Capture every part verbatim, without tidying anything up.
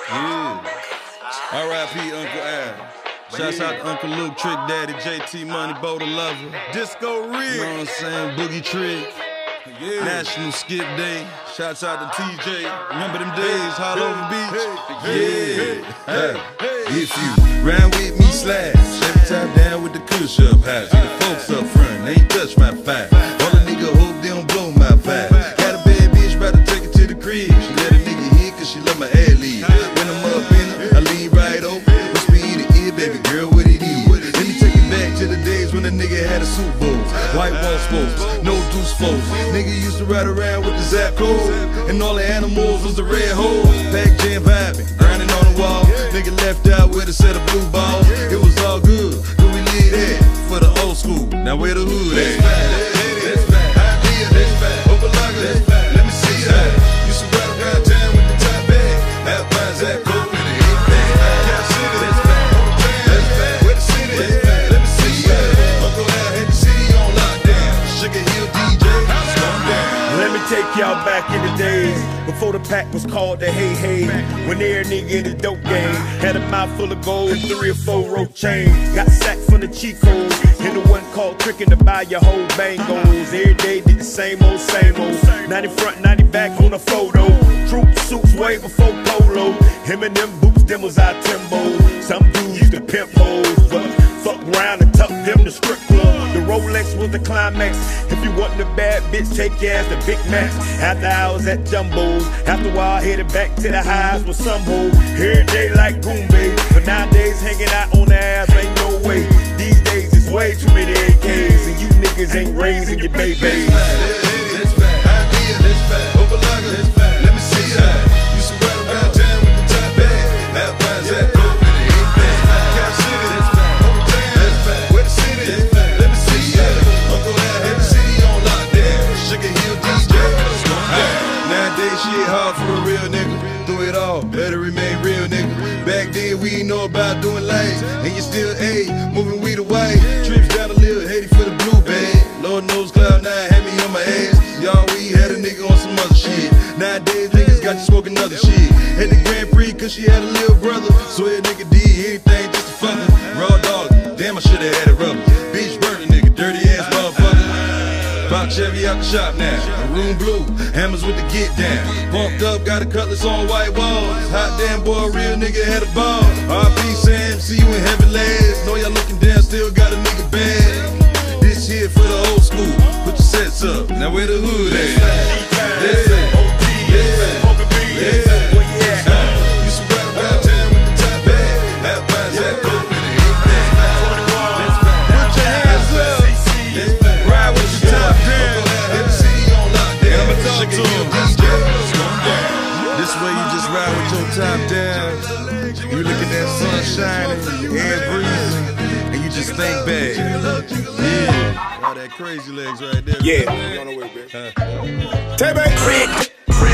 Yeah. R I P Uncle Al. Shouts out to Uncle Luke, Trick Daddy, J T Money, Boda Lover, Disco Rig, you know what I'm saying, Boogie Trick, yeah. National Skip Day. Shouts out to T J. Remember them days, Hall Over Beach? Yeah. Hey. Hey. If you ride with me, slide. Every time down with the kush up high. See the folks up front, they ain't touch my five. All a nigga hope they don't blow my five. Got a bad bitch, about to take it to the crib. She let a nigga hit cause she love my ad lead. When I'm up in her, I lean right over. With speed of ear, baby girl, what it is. Let me take it back to the days when a nigga had a Super Bowl. White wall spokes, no deuce folks. Nigga used to ride around with the Zap code. And all the animals was the red holes. Pack jam vibing, grinding on the wall. Nigga left out with a set of blue balls. It was all good, could we leave that for the old school? Now where the hood at? That's bad, idea, that's bad, overlocker, that's bad. Let me see that. Used to ride around town with the top bag. That by Zap code in the hit bag. Cap City, that's bad, that's bad. Where the city, that's bad. Let me see that. Uncle Al had the city on lockdown. Sugar Hill D J, slow down. Let me take y'all back in the days before the pack was called the Hey Hey. When every nigga in the dope game had a mouth full of gold and three or four rope chain. Got sacked from the Chicos and the one called tricking to buy your whole bangos. Every day did the same old, same old. ninety front, ninety back on a photo. Troop suits way before polo. Him and them boots, them was our Timbo. Some dudes used to pimp hoes, but fuck around and tuck them to strip club. The Rolex was the climax. If you wasn't a bad bitch, take your ass to Big Macs. After hours at Jumbo's, after a while headed back to the highs with some hoes. Every day like Goombay, but nowadays hanging out on the ass ain't no way. These days it's way too many A Ks, and you niggas ain't raising your babies. That's bad, idea, that's bad, overlocker, that's bad. Let me see that. Used to ride around town with the top bag. That by Zap code in the hit bag. Cap City, that's bad, hometown, that's bad. Where the city, that's bad. Let me see that. Uncle Al had the city on lockdown. Sugar Hill D J, slow down. Nowadays shit hard for a real nigga. Through it all, better remain real nigga. Back then we ain't know about doing lanes, and you still A, moving weed away. Trips down a little Haiti for the blue bag. Lord knows Cloud nine had me on my ass. Y'all we had a nigga on some other shit. Nowadays niggas got you smoking other shit. Had the Grand Prix cause she had a little brother. So a nigga did anything just to fuck her. Raw dog, damn I should've had it rubber. Bitch burning nigga, dirty ass motherfucker. Pop Chevy out the shop now, maroon blue, hammers with the get down. Pumped up, got a cutlass on white walls. Hot damn boy, real nigga had a ball. R P Sam, see you in heaven last. Know y'all looking down, still got a nigga bad. This here for the old school, put your sets up, now where the hood at? That's it, yeah, yeah. Used to ride around town with the top bag. That by Zap code in the hit bag. Put your hands up, ride with the top down. Had the city on lockdown. I'ma talk to him. This way you just ride with your top down. You look at that sun shining, air breezing, and you just think bad. Yeah, all that crazy legs right there. Yeah. Huh? Tay Bay.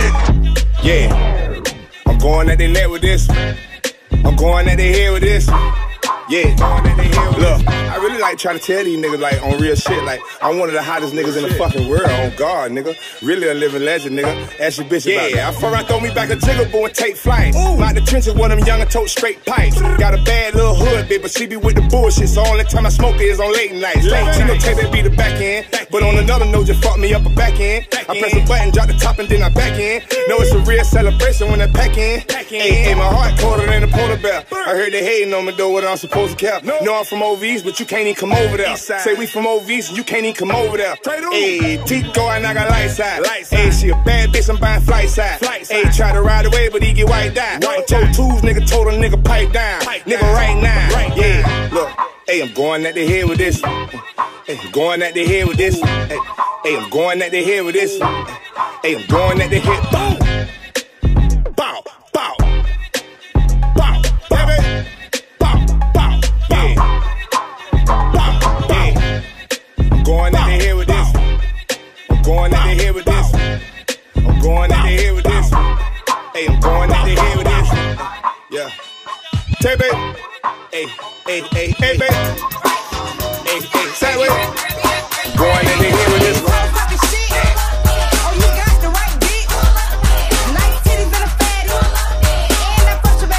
Yeah. I'm going at they neck with this. I'm going at their head with this. Yeah. Look, I really like trying to tell these niggas like on real shit. Like I'm one of the hottest niggas in the fucking world. On God, nigga. Really a living legend, nigga. Ask your bitch about it. Yeah, I far I throw me back a jiggle boy and take flight. Ooh. Like the trenches with them young and tote straight pipes. Got a bad little hood bitch, but she be with the bullshit. So only time I smoke it is on late nights. Late. She no take that be the back end. But on another note, just fuck me up a back end. I press a button, drop the top, and then I back in. Know it's a real celebration when I pack in. Hey, hey, my heart colder than a polar bear. I heard they hating on me though, what I'm supposed to cap. Know I'm from O Vs, but you can't even come over there. Say we from O Vs, and you can't even come over there. Hey, Tico and I got lights out. Hey, she a bad bitch, I'm buying flight side. Hey, try to ride away, but he get wiped down. Told twos, nigga told a nigga pipe down. Nigga right now, yeah, look. Hey, I'm going at the head with this. Hey, I'm going at the head with this. Hey, hey, I'm going at the head with this. Hey, I'm going at the head. Boom! Bow, bow. Bow, baby. Bow, bow, bow. Bow, bow. I'm going at the head with this. I'm going at the head with this. I'm going at the head with this. Hey, I'm going at the head with this. Yeah. Tay Bay. Hey, hey, hey, hey, baby. Hey, hey, say it. Going in the head with this. Oh, you got the right beat. Nice titties and a fatty. And that push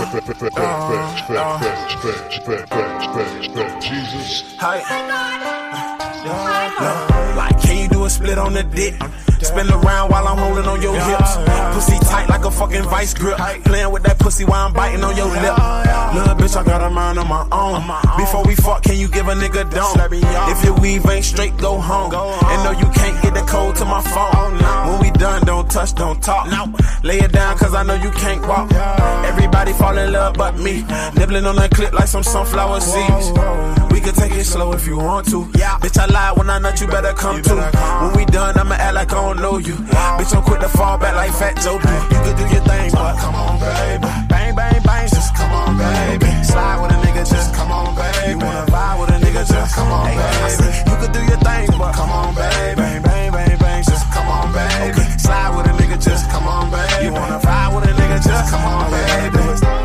Jesus. Hey. Like, can you do a split on the dick? Spin around while I'm holding on your hips. Pussy tight like a fucking vice grip. Playing with that pussy while I'm biting on your lip. Little bitch, I got a mind on my own. Before we fuck, can you give a nigga dome? If your weave ain't straight, go home. And no, you can't get the code to my phone. When we done, don't touch, don't talk. Lay it down, cause I know you can't walk. Everybody fall in love but me. Nibbling on that clip like some sunflower seeds. We can take it slow if you want to. Bitch, I lied when I nut, you better come to. When we done, I'ma act like I don't know you. Bitch, I'm quick to fall back like Fat Joe do. You can do your thing, but come on, baby. Bang, bang, bang, just come on, baby. Slide with a nigga, just come on, baby. You wanna vibe with a nigga, just come on, baby. You can do your thing, but come on, baby. Bang, bang, bang, bang, just come on, baby. Slide with a nigga, just come on, baby. You wanna vibe with a nigga, just come on, baby.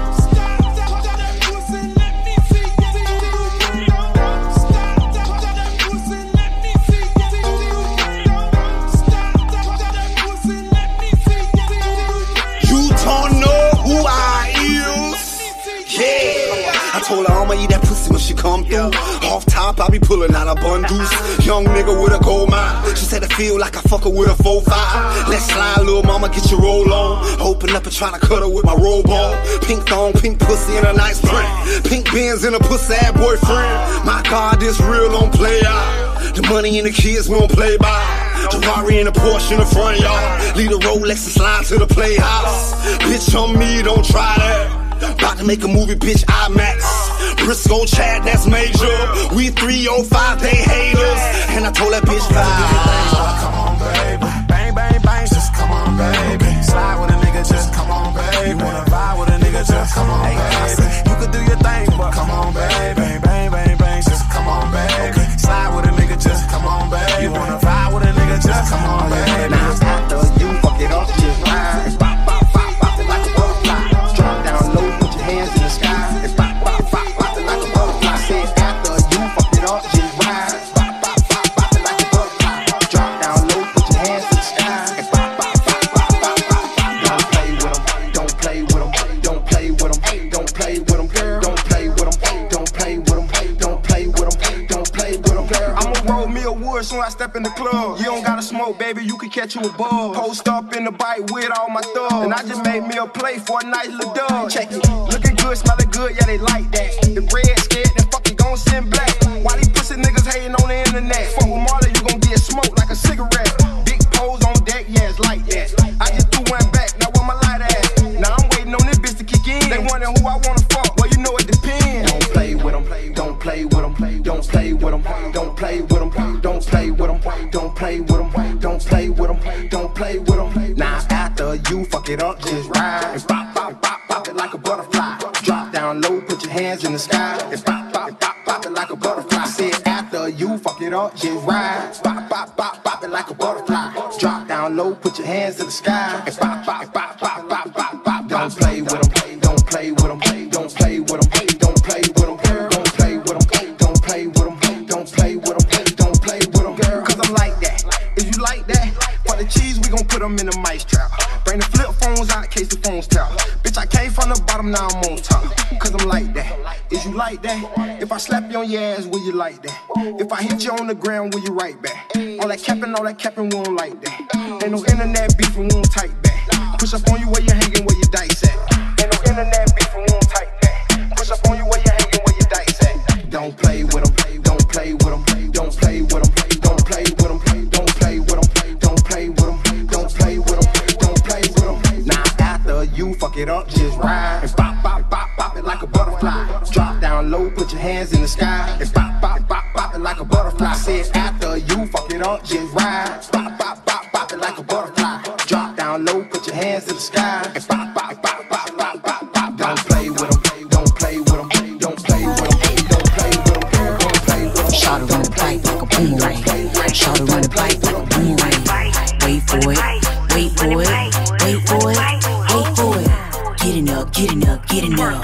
Told her I'ma eat that pussy when she come through. Off top, I be pulling out a bundles. Young nigga with a gold mine. She said it feel like I fuck her with a four five. Let's slide, little mama, get your roll on. Open up and try to cut her with my roll ball. Pink thong, pink pussy, and a nice print. Pink Benz and a pussy ass boyfriend. My God, this real don't play out. The money and the kids we don't play by. Ferrari in the Porsche in the front yard. Leave the Rolex and slide to the playhouse. Bitch on me, don't try that. About to make a movie, bitch, IMAX. Briscoe, Chad, that's major. We three oh five, they haters. And I told that bitch, vibe. Come on, baby. Bang, bang, bang, just come on, baby. Slide with a nigga, just come on, baby. You wanna vibe with a nigga, just come on, baby. You can do your thing, but come on, baby. Bang, bang, bang, bang, just come on, baby. Slide with a nigga, just come on, baby. You wanna vibe with a nigga, just come on, baby. Now after you fuck it up, just ride. Pop, pop, pop, pop it like a butterfly. Drop down low, put your hands in the sky. And pop, pop, pop, pop it like a butterfly. Say after you fuck it up, just ride. Pop, pop, pop, pop it like a butterfly. Drop down low, put your hands in the sky. And pop, pop, pop, pop, pop, pop, pop. Don't play with them, don't play with them, don't play with them, don't play with them, girl. Don't play with them, don't play with them, don't play with them, don't play with them, girl. I'ma roll me a wood soon I step in the club. You don't gotta smoke, baby, you can catch you a buzz. Post up in the bike with all my thugs. And I just made me a play for a nice little dub. Check it, looking good, smelling good, yeah, they like that. The red scared, then fucking gon' send black. Why these pussy niggas hating on the internet? Fuck with Marley, you gon' get smoked like a cigarette. Big pose on deck, yeah, it's like that. I just threw one back, now where my light at? Now I'm waiting on this bitch to kick in. They wondering who I wanna fuck, well, you know it depends. Don't play with them, don't play with them, don't play with them, don't play with them, don't play with them, don't play with them, don't play with them, don't play with them. Now after you fuck it up, just ride and pop, pop, pop, pop it like a butterfly. Drop down low, put your hands in the sky and pop, pop, pop, pop it like a butterfly. Said after you fuck it up, just ride, pop, pop, pop, pop it like a butterfly. Drop down low, put your hands in the sky and pop, pop, pop, pop, pop, pop, pop. Don't play with them, don't play with them, don't play with them, don't play with them, don't play with them, don't play with them, don't play with them, don't play with them, girl. Cause I'm like that. If you like that, for the cheese, we gon' put them in the mice trap. Bring the flip phones out in case the phones tap. Bitch, I came from the bottom, now I'm on top. Cause I'm like that. Is you like that? If I slap you on your ass, will you like that? If I hit you on the ground, will you right back? All that capping, all that capping, we don't like that. Ain't no internet beef, we won't tight back. Push up on you where you hanging, where your dice at. Ain't no internet beef, we won't tight back. Push up on you where you hanging, where your dice at. Don't play with them, don't play with them, don't play with them, don't play with them, don't play with them, don't play with them, don't play with them, don't play with them. Now after you fuck it up, just ride and pop, pop, pop, pop it like a butterfly. Drop down low, put your hands in the sky and pop, pop, pop, pop it like a butterfly. Said after you fuck it up, just ride, pop, pop, pop, pop it like a butterfly. Drop down low, put your hands in the sky and pop, pop, pop, pop, pop, pop, pop. Don't play with them, don't play with them, don't play with them, don't play with them, don't play with them. Shot run the pipe like a boomerang. Shot run the pipe like a boomerang. Wait for it, wait for it, wait for it, wait for it. Getting up, getting up, getting up.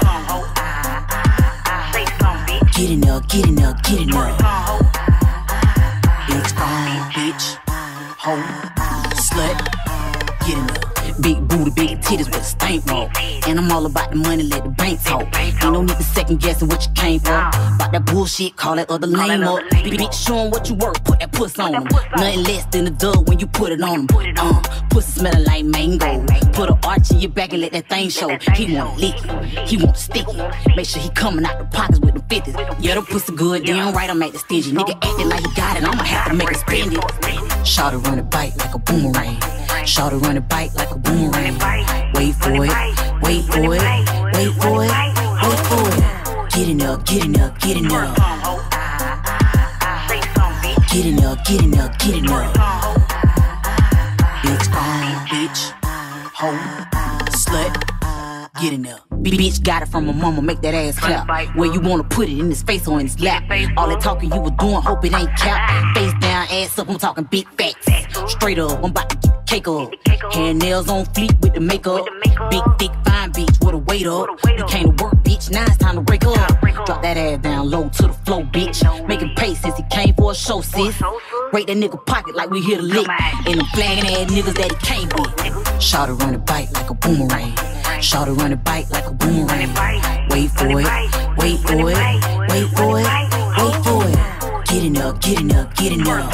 Getting up, getting up, getting up. It's on, bitch, hoe, slut. Getting up, Big booty, big titties with a stank roll. And I'm all about the money, let the bank talk. Ain't no need to second guessing what you came for. About that bullshit, call that other lame up. Bitch, show 'em what you work, put that puss on 'em. Nothing less than a dub when you put it on 'em. Uh, pussy smelling like mango. Put an arch in your back and let that thing show. He wanna lick it, he wanna stick it. Make sure he coming out the pockets with the fifties. Yeah, the pussy good, damn right I'm at the stingy. Nigga acting like he got it, I'ma have to make it spend it. Shawty run it bite like a boomerang. Shawty run it bite like a boomerang. Wait for it, wait for it, wait for it, wait for it. Get in there, get in there, get in there. Get in there, get in there, get in there. Bitch, uh, bitch, hoe, slut. Get in there. Bitch got it from her mama, make that ass clap. Where you wanna put it, in his face or in his lap? All that talking you was doing, hope it ain't cap. Face down, ass up, I'm talking big facts. Straight up, I'm about to get the cake up. Hair nails on fleek with the makeup. Big, thick, fine bitch with a weight up. You came to work, bitch, now it's time to break up. Drop that ass down low to the floor, bitch. Make him pay since he came for a show, sis. Break that nigga pocket like we here to lick. And them flagging ass niggas that he came with. Shawty run it bite like a boomerang. Shawty run it bite like a boomerang. Wait for it, wait for it, wait for it, wait for it. Get in there, get in there, get in there.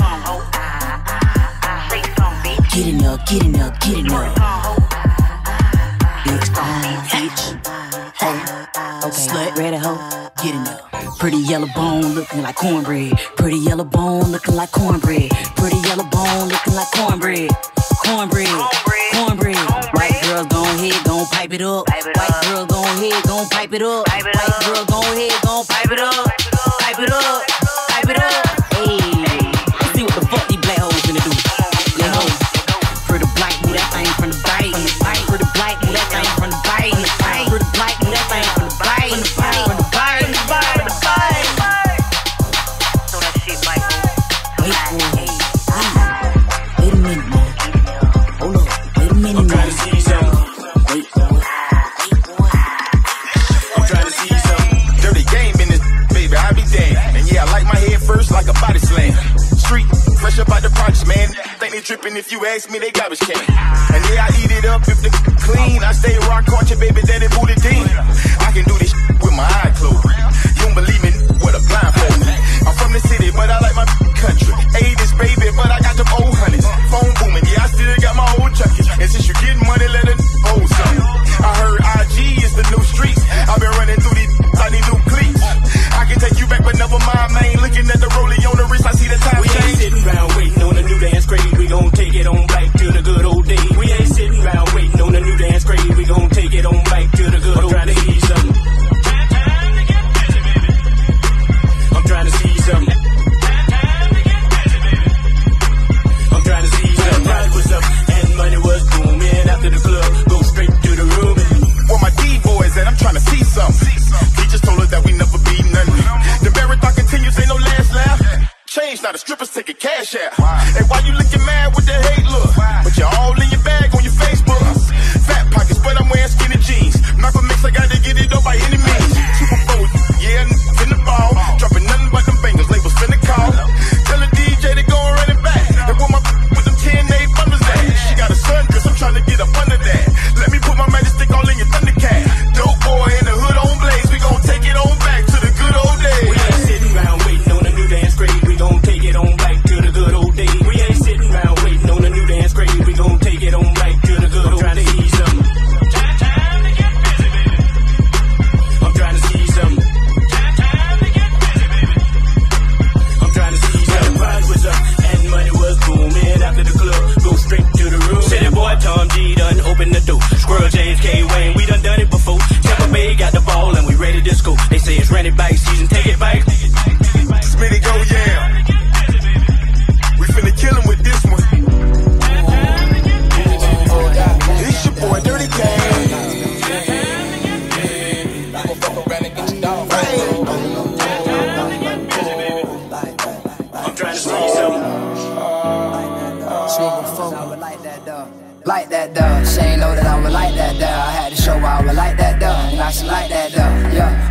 Get in there, get in there, get in there. Bitch, um, bitch, hoe, okay, slut, ready hoe, get in there. Pretty yellow bone looking like cornbread. Pretty yellow bone looking like cornbread. Pretty yellow bone looking like cornbread. Cornbread, cornbread. White girls gon' ahead, gon' pipe it up. White girls gon' ahead, gon' pipe it up. White girls gon' ahead, gon' pipe it up. Pipe it up, pipe it up. Hey, let's see what the fuck these black hoes finna do. You know, pretty black, move that thing from the bite. Pretty black, move that thing from the bite. Pretty black, move that thing from the bite. From the bite, from the bite, from the bite. So that shit bite. Wait for it. Wait a minute, man. Hold up, wait a minute, man. Wait for it. I'm trying to see some dirty game in this, baby. I be damned. And yeah, I like my head first like a body slam. Street, fresh up out the projects, man. Think they dripping if you ask me, they garbage can. And yeah, I eat it up if the clean. I stay rock country, baby, daddy booty dean. I can do this with my eye closed. You don't believe me with a blindfold. I'm from the city, but I like my country. eighties, baby, but I got them old honeys. Phone booming, yeah, I still got my old junkies. And since you getting money, let it hold something. I heard I G is the new streets. I've been running through these tiny new cleats. I can take you back, but never mind, man. Looking at the rollie on the wrist, I see the time we change. Ain't sitting around waiting on a new dance craze. We gon' take it on back to the good old days. We ain't sitting around waiting on a new dance craze. We gon' take it on back to the good old days. I'm trying to see something. I'm trying to see something. I'm trying to see something. Price was up and money was booming. After the club, go straight to the room. Where my D-boys at, I'm trying to see something. Teachers told us that we never be nothing. The marathon continues, ain't no last laugh. Change, now the strippers taking cash out. And why you looking mad with the hate look? But you're all in your bag on your Facebook. Fat pockets, but I'm wearing skinny jeans. Malcolm X, I gotta get it up by any means. Super Bowl, yeah, in the ball. Dropping nothing but them bangers, labels finna call. Tell the D J to go and run it back. And with my with them ten A bundles that. She got a sundress, I'm trying to get up under that. Let me put my magic stick all in your Thundercat. Dope boy in the hood on blaze, we gon' take it on back to the good old days. We ain't sitting around waiting on a new dance craze. We gon' take it on back to the good old days. We ain't sitting around waiting on a new dance craze. We gon' take it on back to the good old days. I'm trying to see something. I'm trying to see something. I'm trying to see something. Price was up and money was booming. After the club, go straight to the room. City boy Tom G done open the door. Squirrel James K Wayne, we done done it before. Tampa Bay got the ball and we ready to score. They say it's running back season, take it back. Smitty go, yeah. We finna kill him with this one. It's your boy Dirty Gang. I'm trying to see something. Like that dog, she ain't know that I would like that dog. I had to show her I would like that dog, and I should like that dog. Yeah,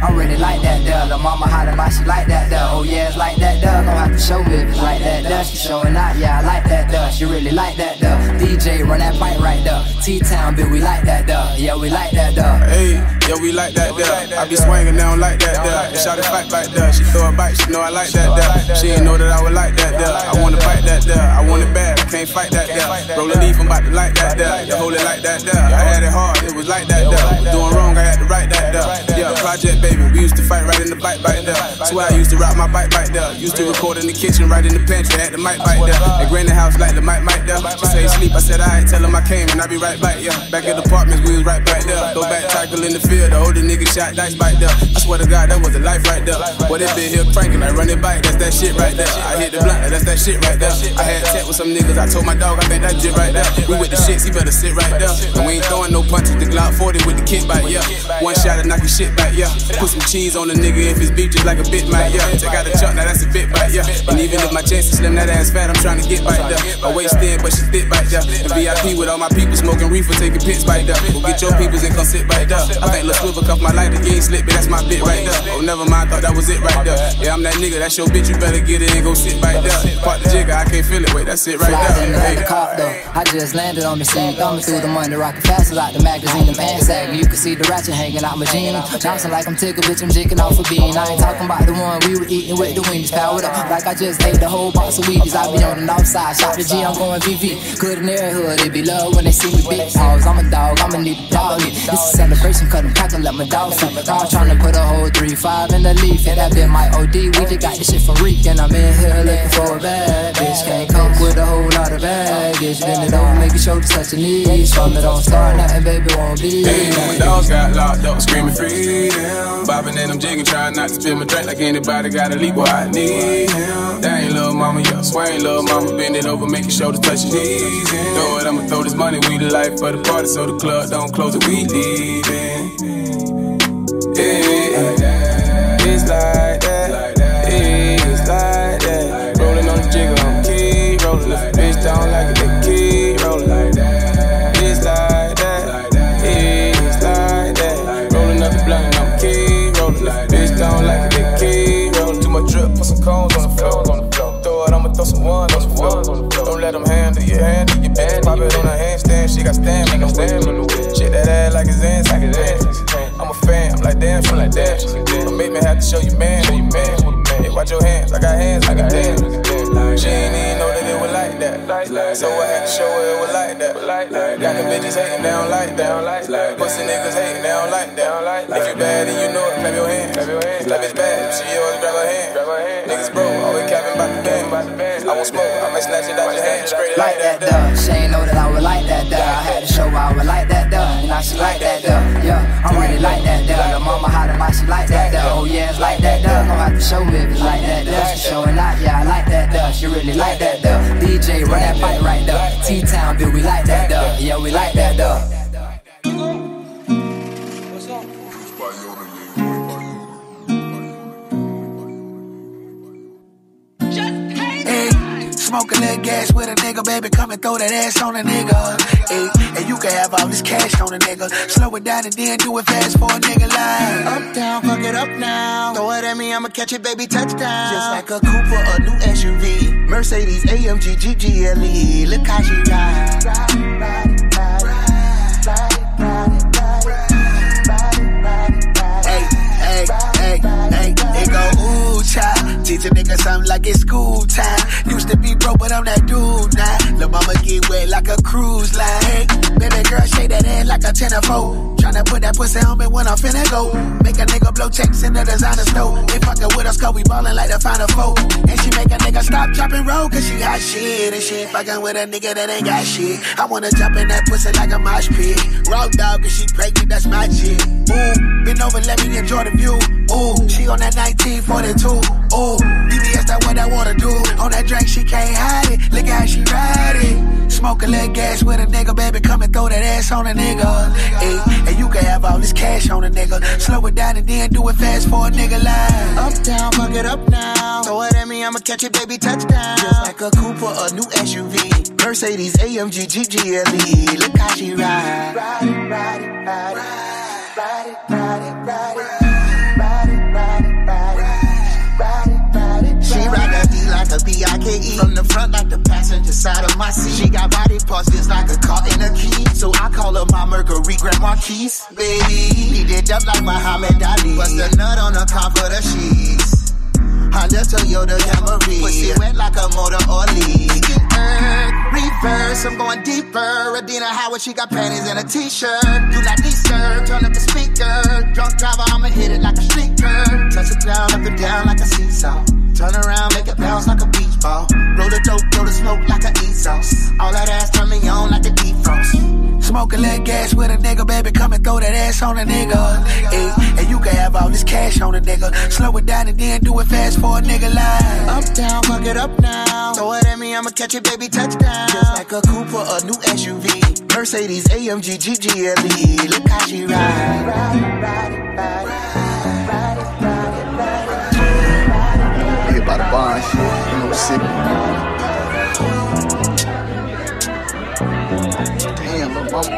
I'm really like that there. The mama hot about she like that there. Oh yeah, it's like that there. Gon' have to show me if it's like that there. She showing out, yeah, I like that there. She really like that there. D J run that bike right there. T-Town, bitch, we like that there. Yeah, we like that there. Hey, yeah, we like that there. I be swinging down like that there. Shot it fight back there. She throw a bite, she know I like that there. She ain't know that I would like that there. I wanna bite that there. I want it bad, I can't fight that there. Roll a leaf, I'm about to like that there. You hold it like that there. I had it hard, it was like that there. Was doing wrong, I had to write that there. Yeah, Project Baby, we used to fight right in the bike back there. Swear I used to rock my bike back there. Used to record in the kitchen, right in the pantry, had the mic back there. At Granny house like the mic mic there. She say sleep, I said I ain't tell him I came and I be right back, yeah. Back at the apartments, we was right back there. Go back, tackle in the field, the older nigga shot dice back there. I swear to God, that was a life right there. Boy, this bitch here cranking, I run it back, that's that shit right there. I hit the blunt, that's that shit right there. I had tech with some niggas, I told my dog, I think that shit right there. We with the shits, he better sit right there. And we ain't throwing no punches, the Glock forty with the kick back, yeah. One shot and knock his shit back, yeah. Put some cheese on the nigga if his beef just like a bit back, yeah. Take out a chunk, now that's a bit back, yeah. And even if my chest is slim, that ass fat, I'm trying to get back there. My waist thin, but she thick back there. And V I P with all my people smoking reefer, taking pits back there. Go get your peoples and come sit back there. I think Lil Swivel cuff my lighter, you ain't slick, but that's my bit right there. Oh, never mind, thought that was it right there. Yeah, I'm that nigga, that's your bitch, you better get it and go sit back there. Park the jigger, I can't feel it, wait, that's it right there. Hey. The cop, though. I just landed on the scene, thumbing through the money, rocking faster like the magazine, the pants sagging. You can see the ratchet hanging out my jeans. Bouncing like I'm tickle, bitch, I'm jigging off a bean. I ain't talking about the one we were eating with the wings, powered up like I just ate the whole box of Wheaties. I be on the north side, shot the G, I'm going V V. Good in their hood, they be love when they see me big hoes. I'm a dog, I'ma need a dog. This is a celebration, cut them crack and let my dog see. I'm tryna put a whole three five in the leaf, yeah, that been my O D. We just got this shit from Reek, and I'm in here looking for a bad bitch. Can't cope with a whole lot of baggage. Bend it over, make it show to such a need. From it don't start nothing, baby, won't be. Hey, my dogs got locked up, screaming freedom. Bobbing and I'm jigging, trying not to spill my drink like anybody gotta leave where I need him. That ain't little mama, yeah, swing little mama. Bend it over, make it show to touch your knees. Throw it, I'ma throw this money, we the life of the party, so the club don't close it, we leaving. Yeah, it's like that, it's like that. Rolling on the jigger, I'm keep rolling. If a bitch don't like it, they keep rolling. It's like that, it's like that. Rolling up the blunt, I'm keep rolling. If a bitch don't like it, they keep rolling. Too much drip, put some cones on the floor. Throw it, I'ma throw some ones on the floor. Don't let them handle your hand, your bitch. Pop it on her handstand, she got stamina. Shit that ass like it's in, like it's in. I'm a fan, I'm like damn, feel like damn. Don't make me have to show you man, show you man. Hey, watch your hands, I got hands, I got damn. She ain't even know that it was like that, so I had to show her it was like that. Got the bitches hating, they don't like that. Pussy niggas hating, they don't like that. If you bad and you know it, clap your hands. Clap bitch bad, she always grab her hand. Niggas broke, always capping about the band. I won't smoke, I'ma snatch it out your hand, straight like that. Duh. She ain't know that I would like that. Duh. I had to show her I would like that. Duh. And now she like that. Duh. Yeah, I'm really like that. Duh. The mama hot about she like that. Duh. Oh yeah, it's like that. Duh. Gon' have to show me if it's like that. Duh. She showing out, yeah, I like that. Duh. She really like that. Duh. D J run that bike right there. T-Town, bitch, we like that. Duh. Yeah, we like that. Duh. Smoke a little gas with a nigga, baby, come and throw that ass on a nigga. Ay, and you can have all this cash on a nigga. Slow it down and then do it fast for a nigga like up, down, fuck it up now. Throw it at me, I'ma catch it, baby, touchdown. Just like a Cooper, a new S U V. Mercedes, A M G, G G L E. Look how she ride. Ride it, ride it, ride it. Ride it, ride it, ride it. Ride it, ride it, hey, hey, hey, hey. It go ooh, child. Teach a nigga something like it's school time. Used to be broke, but I'm that dude now. Lil' mama get wet like a cruise line. Hey, baby girl, shake that ass like a tenor-fold. Tryna put that pussy on me when I'm finna go. Make a nigga blow checks in the designer store. They fuckin' with us cause we ballin' like the Final Four. And she make a nigga stop, drop, and roll cause she got shit. And she ain't fuckin' with a nigga that ain't got shit. I wanna jump in that pussy like a mosh pit. Raw dog cause she pregnant, that's my shit. Ooh, bend over, let me enjoy the view. Ooh, she on that nineteen forty-two. Ooh, B B S, that what I wanna do. On that drink, she can't hide it. Look how she ride it. Smoke a little gas with a nigga, baby, come and throw that ass on a nigga. Ay, and you can have all this cash on a nigga. Slow it down and then do it fast for a nigga like up, down, fuck it up now. Throw it at me, I'ma catch it, baby, touchdown. Just like a Cooper, a new S U V. Mercedes, A M G, G G L E. Look how she ride. Ride it, ride it, ride it. Ride it, ride it, ride it. Ride it. D I K E. From the front like the passenger side of my seat. She got body parts just like a car in a key. So I call her my Mercury Grandma Keys. Baby, he did up like Muhammad Ali. Bust a nut on the car for the sheets. Honda, Toyota, Camry. Pussy wet like a motor or lead. Earth, reverse, I'm going deeper. Adina Howard, she got panties and a t-shirt. You like these serve, turn up the speaker. Drunk driver, I'ma hit it like a streaker. Touch it down, up and down like a seesaw. Turn around, make it bounce like a beach ball. Roll the dope, blow the smoke like a e-sauce. All that ass turn me on like a defrost. Smoke a little gas with a nigga, baby, come and throw that ass on a nigga. Ay, and you can have all this cash on a nigga. Slow it down and then do it fast for a nigga live. Up, down, fuck it up now. Throw it at me, I'ma catch it, baby, touchdown. Just like a Cooper, a new S U V. Mercedes, A M G, G G L E. Look how she ride. Ride, ride, ride, ride, ride, ride, ride. Hit by the bar and shit, you know, sick. Damn, little mama.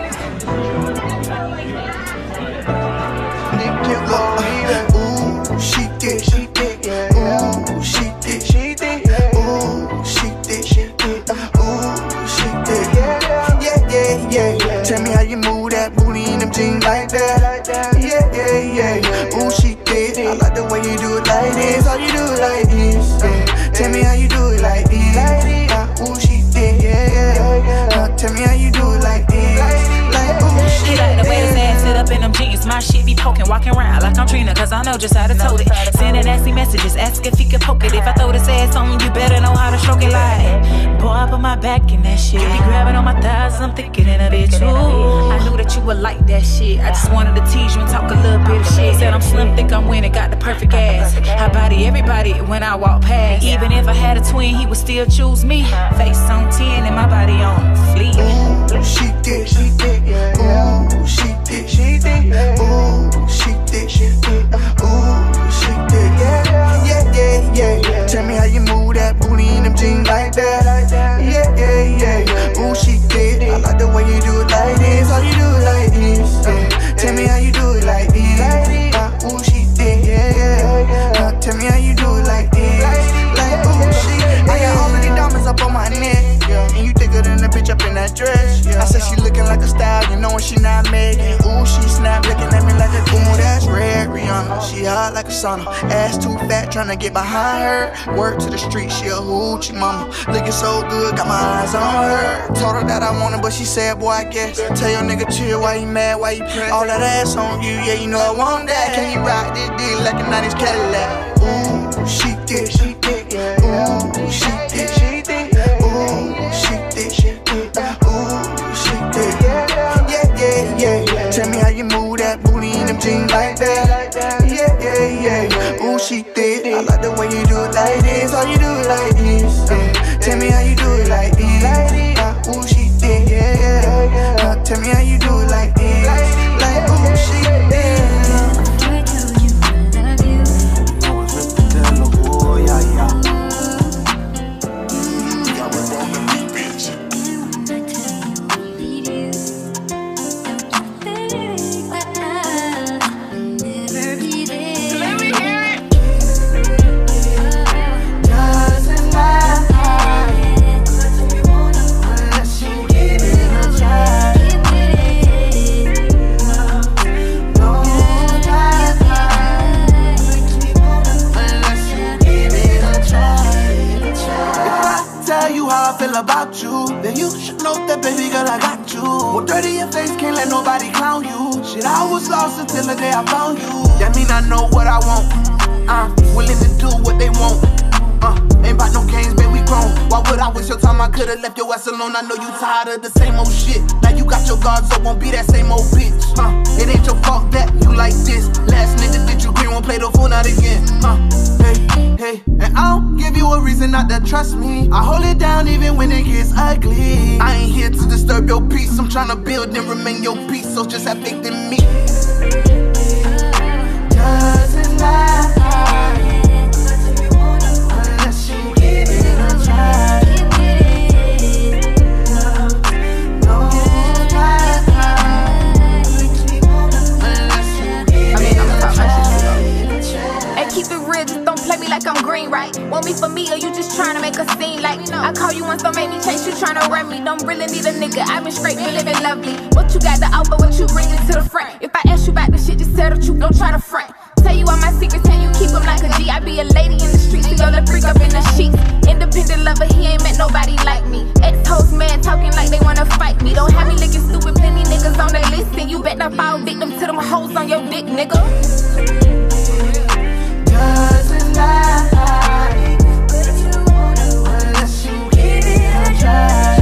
Ooh, she did, she did, ooh, she did, she did, ooh, she did, she did, ooh, she did, yeah, yeah, yeah, yeah. Tell me how you move that booty in them jeans like that, yeah, yeah, yeah. Ooh, she did. I like the way you do it like this, how you do it like this. Yeah. Tell me how you do it like this. Uh, ooh, she did, yeah, yeah. Uh, tell me how you do it like this, like ooh, she. She like the way this ass sit up in them jeans. My shit be poking, walking around like I'm Trina, cause I know just how to tote it. Sending nasty messages, ask if he can poke it. If I throw this ass on you, better know how to stroke it like. Boy, I put my back in that shit. Be grabbing on my thighs, I'm thicker than a bitch. Ooh, I knew that you would like that shit. I just wanted to tease you and talk a little bit of shit. Said I'm slim, think I'm winning, got the perfect ass. I body everybody when I walk past. Even if I had a twin, he would still choose me. Face on ten and my body on fleek. Ooh, she did, she did, ooh, she did, she did, ooh, she did, she did, ooh, she did, yeah, yeah, yeah, yeah. Tell me how you move that booty in them jeans like that, yeah, yeah, yeah. Ooh, she did. I like the way you do it like this, how you do it like this. Yeah. Tell me how you do it like this. Uh, ooh, she did, yeah, yeah. Uh, tell me how you do it like this, like ooh, she did. I got all of these diamonds up on my neck, yeah. And you thicker than a bitch up in that dress, yeah. I said she looking like a stallion, knowing she not Megan. Ooh, she snap, looking at me like a ooh, that's red Rihanna. She hot like a sauna, ass too fat, tryna get behind her. Work to the street, she a hoochie mama. Looking so good, got my eyes on her. Told her that I want her, but she said, boy, I guess. Tell your nigga chill, why you mad, why you press? All that ass on you, yeah, you know I want that. Can you ride this dick like a nineties Cadillac? Ooh, she did, she did, ooh, she did, she did, ooh, she did, she did, ooh, she did, yeah, yeah, yeah, yeah. Tell me how you move that booty in them jeans like that, yeah, yeah, yeah. Ooh, she did. I like the way you do it like this, how you do it like this. Yeah. Tell me how you do it like this. Uh, ooh, she did, yeah, yeah. Uh, tell me how you do it like this, like ooh, she did. About you, then you should know that, baby girl, I got you. More dirty your face, can't let nobody clown you. Shit, I was lost until the day I found you. That mean I know what I want. I'm willing to do what they want. Uh, ain't about no games, baby, we grown. Why would I waste your time? I could've left your ass alone. I know you tired of the same old shit. Now you got your guards up, won't be that same old bitch. Uh, it ain't your fault that you like this. Last nigga that you green won't play the fool not again. Uh, hey, hey, and I don't give you a reason not to trust me. I hold it down even when it gets ugly. I ain't here to disturb your peace. I'm tryna build and remain your peace, so just have faith in me. Doesn't matter. Like I'm green, right? Want me for me or you just tryna make a scene? Like, I call you once, don't make me chase you tryna run me. Don't really need a nigga, I've been straight, been living lovely. What you got to offer, what you bringing to the front? If I ask you about the shit, just tell the truth, don't try to front. Tell you all my secrets, and you keep them like a G. I be a lady in the streets, so the freak up in the sheets. Independent lover, he ain't met nobody like me. Ex-host man talking like they wanna fight me. Don't have me looking stupid, plenty niggas on the list, and you bet I fall victim to them hoes on your dick, nigga. Doesn't lie, unless you give it a try.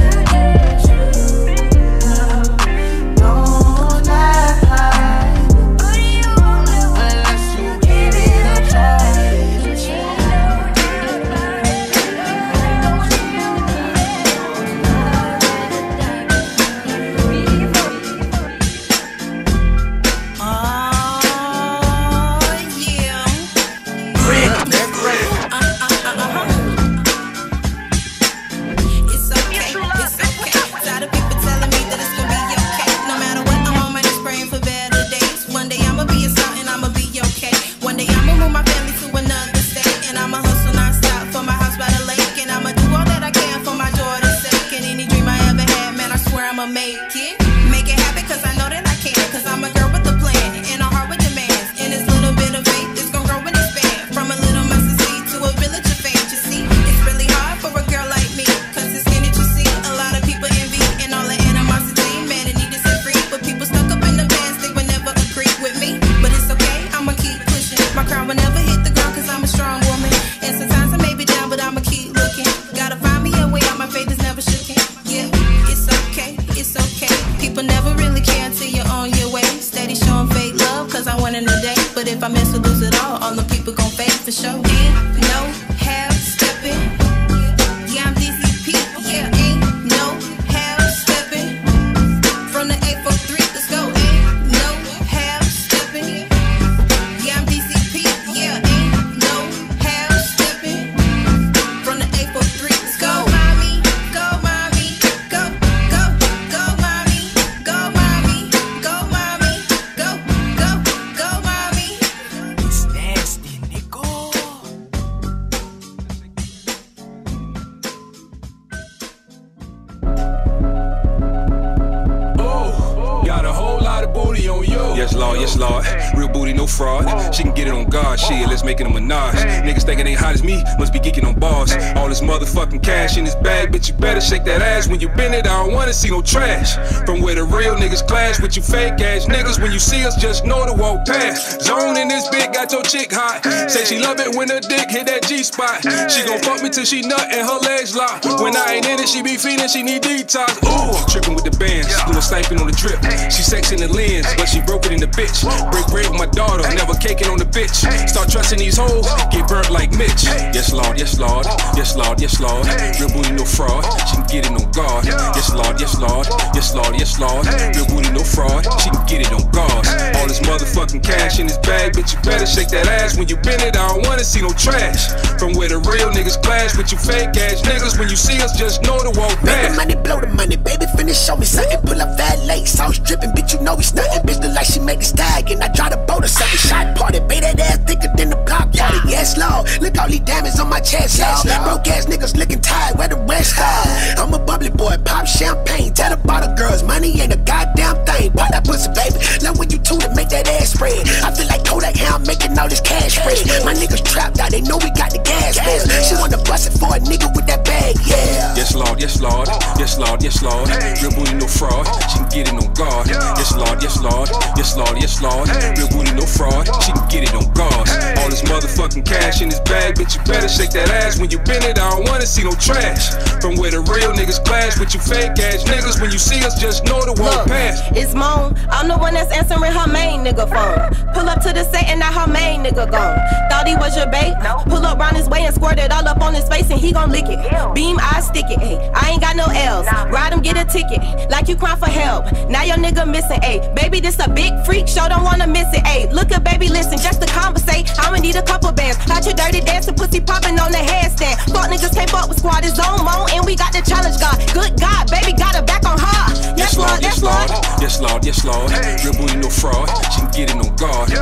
Shake that ass when you bend it, I don't wanna see no trash. From where the real niggas clash with you fake ass niggas. When you see us, just know to walk past. Zone in this bit, got your chick hot. Say she love it when her dick hit that G spot. She gon' fuck me till she nut and her legs lock. When I ain't in it, she be feeling, she need detox. Ooh, tripping with the bands, doing sniping on the drip. She sexing the lens, but she broke it in the bitch. Break bread with my daughter, never caking on the bitch. Start trusting these hoes, get burnt like Mitch. Yes Lord, yes Lord, yes Lord, yes Lord. Real booty, no fraud. She can get it on guard. Yes, Lord, yes, Lord, yes, Lord, yes, Lord. Real booty, no fraud. She can get it on guard. All this motherfucking cash in his bag, bitch, you better shake that ass when you bend it. I don't wanna see no trash. From where the real niggas clash with you fake ass niggas. When you see us, just know to walk past. Make the money, blow the money, baby, finish, show me something. Pull up that late, sauce dripping, bitch, you know we stuntin'. Bitch, look like she make a stag, and I drive the boat or something. Shot party, baby, that ass thicker than the block party. Yes, Lord, look all these diamonds on my chest, y'all. Broke ass niggas looking tired, where the rest are? I'm a bubbly boy, pop champagne. Tell the bottle girls, money ain't a goddamn thing. Pop that pussy, baby. Love when you two to make that ass spread. I feel like Kodak, how I'm making all this cash fresh. My niggas trapped out, they know we got the gas bills. She wanna bust it for a nigga with that bag, yeah. Yes, Lord, yes, Lord, yes, Lord, yes, Lord. Real booty, no fraud. She can get it on guard. Yes, Lord, yes, Lord, yes, Lord, yes, Lord. Real booty, no fraud. She can get it on guard. All this motherfucking cash in his bag, bitch, you better shake that ass when you bend it. I don't wanna see no trash. From where the real niggas clash with you fake ass niggas. When you see us, just know to walk past. It's Moan, I'm the one that's answering her main nigga phone. Pull up to the set and now her main nigga gone. Thought he was your bait? Pull up round his way and squirt it all up on his face and he gon' lick it. Beam, I stick it, ayy. I ain't got no L's. Ride him, get a ticket, like you crying for help. Now your nigga missing, ayy. Baby, this a big freak show, don't wanna miss it, ayy. Look at baby, listen, just to conversate, I'ma need a couple bands. Got your dirty dancing, pussy popping on the handstand. Fuck niggas can't fuck with squad, it's on Moan, and we got the challenge God. Good God, baby, got her back on her. Yes, Lord, yes, Lord, yes, Lord, yes, Lord. Real booty, no fraud. She can get it on guard. Yes,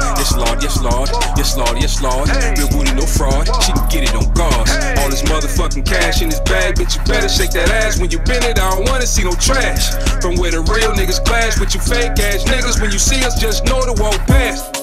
Lord, yes, Lord, yes, Lord, yes, Lord. Real booty, no fraud, she can get it on guards. All this motherfucking cash in his bag, bitch, you better shake that ass when you bend it. I don't wanna see no trash. From where the real niggas clash with you fake ass niggas, when you see us, just know to walk past.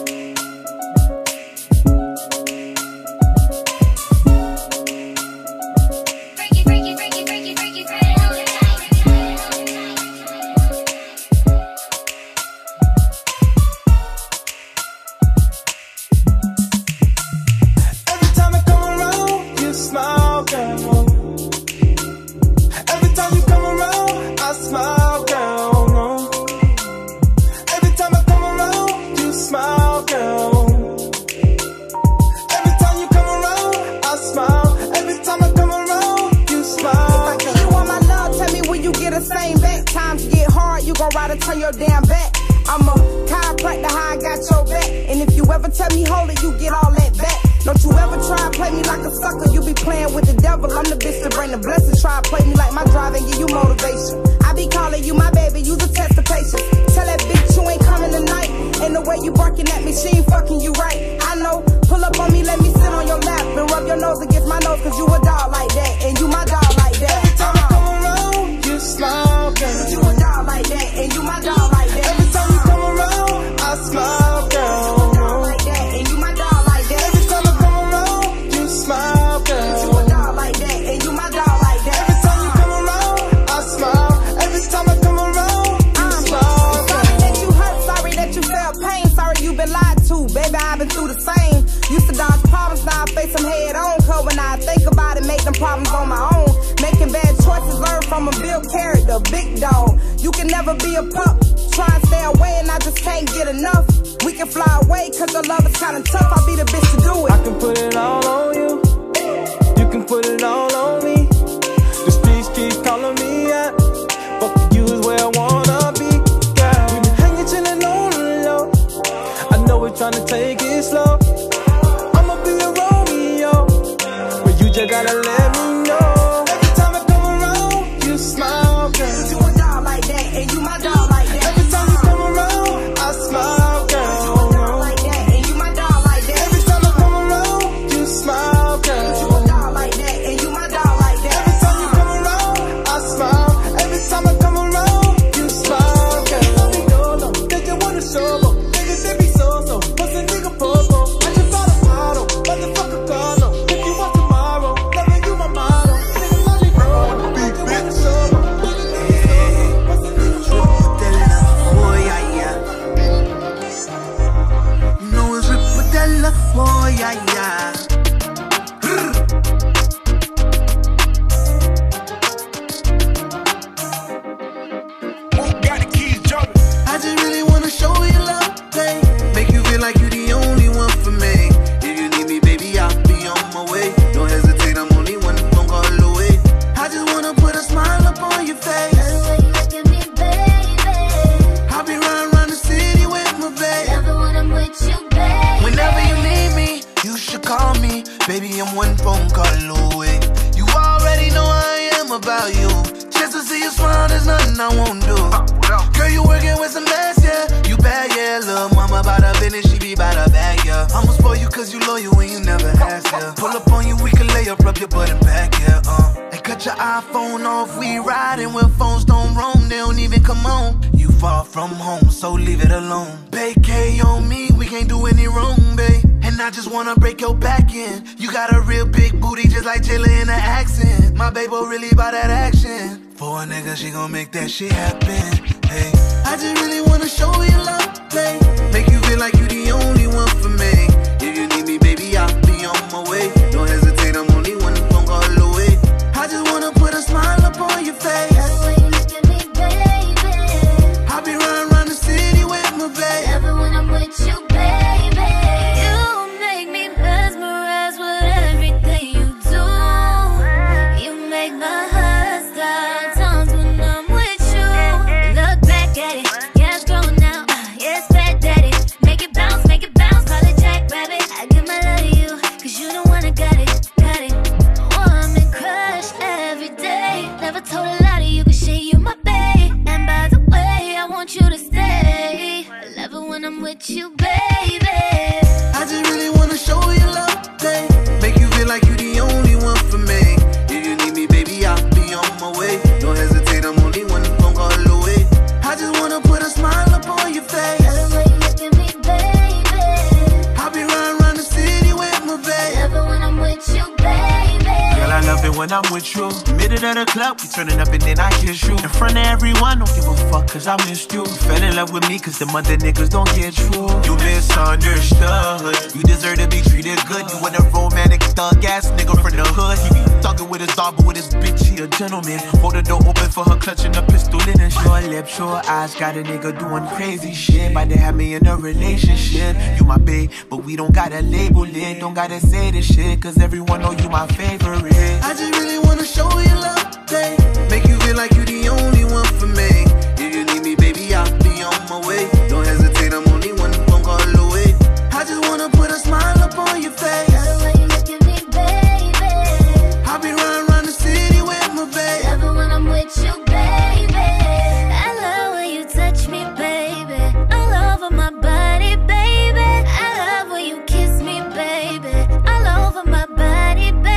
She gon' make that shit happen. Hey, I just really wanna show you love, hey. Make you feel like you the only one for me. If you need me, baby, I'll be on my way. Don't hesitate, I'm only one phone call away. I just wanna put a smile up on your face. That's the way you look at me, baby. I'll be riding around the city with my babe. Never when I'm with you, baby. You make me mesmerized with everything you do. You make my heart stop. With you, baby. wanna show you love, hey. Make you feel like you the only one for me. If you need me, baby, I'll be on my way. Don't hesitate, I'm only one phone call away. I just wanna put a smile up on your face. Love the way you look at me, baby. I'll be riding around the city with my babe. Love it when I'm with you, baby. Girl, I love it when I'm with you. Minute at the club, we turning up and then I kiss you. In front of everyone, don't give a fuck cause I missed you. Fell in love with me cause the other niggas don't get you. You misunderstood. You deserve to be treated good. You want a romantic thug ass nigga from the hood. He be thugging with his dog, but with his bitch, he a gentleman. Hold the door open for her, clutching a pistol in her short lips, short eyes. Got a nigga doing crazy shit. About to have me in a relationship. You my babe, but we don't gotta label it. Don't gotta say this shit cause everyone know you my favorite. I just really wanna show you love, hey. Make you feel like you the only one for me. If you need me, baby, I'll be on my way. Don't hesitate, I'm only one phone call away. I just wanna put a smile up on your face. Love the way you look at me, baby. I'll be riding around the city with my babe. Love it when I'm with you, baby. I love when you touch me, baby. All over my body, baby. I love when you kiss me, baby. All over my body, baby.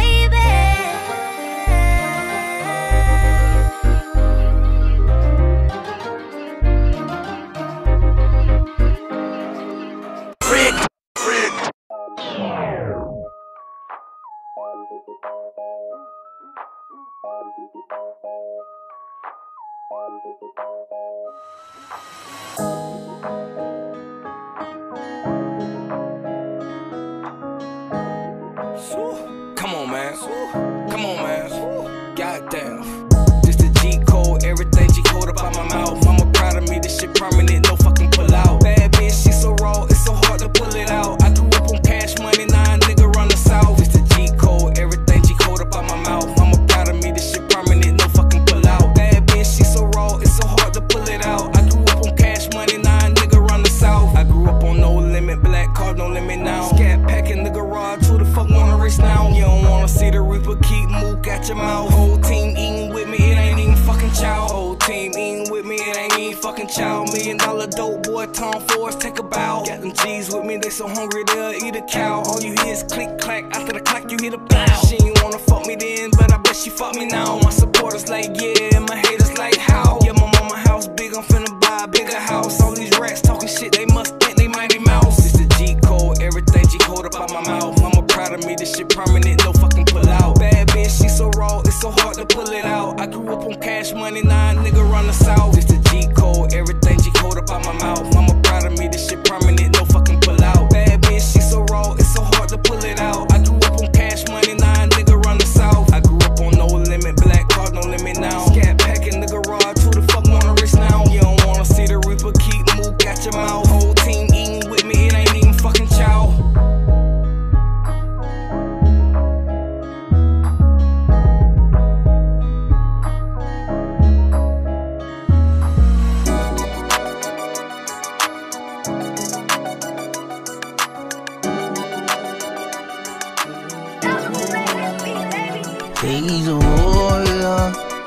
Come on, man. Come on, man. Goddamn. This the G code, everything G code up out my mouth. Mama proud of me, this shit permanent, no fucking pull out. Bad bitch, she so raw, it's so hard to pull it out. I grew up on cash money, now a nigga run the south. This the G code, everything G code up out my mouth. Mama proud of me, this shit permanent, no fucking pull out. Bad bitch, she so raw, it's so hard to pull it out. I grew up on cash money, now a nigga run the south. I grew up on no limit, black card, no limit now. Scat pack in the garage, who the fuck wanna race now? You don't wanna see the reaper, keep mook at your mouth. Whole team eating with me, it ain't even fucking chow. Whole team eating with me, it ain't even fucking chow. Million dollar dope boy, Tom Force, take a bow. Got them G's with me, they so hungry they'll eat a cow. All you hear is click clack, after the clack you hear the pow. She ain't wanna fuck me then, but I bet she fuck me now. My supporters like yeah, my haters like how. Yeah, my mama house big, I'm finna buy a bigger house. All these rats talking shit, they must think they Mighty Mouse. It's the G code, everything G code up out my mouth. Mama proud of me, this shit permanent, no fucking pull out. Bad bitch, she so raw, it's so hard to pull it out. I grew up on cash money, now a nigga run the south. It's the G code, everything G code up out my mouth. Mama proud of me, this shit permanent, no fucking pull out. Bad bitch, she so raw, it's so hard to pull it out. I grew up on cash money, now a nigga run the south. I grew up on no limit, black card, no limit now. Scat pack in the garage, who the fuck wanna risk now? You don't wanna see the reaper, keep mook at your mouth. Whole team eating with me, it ain't even fucking chow. He's a warrior.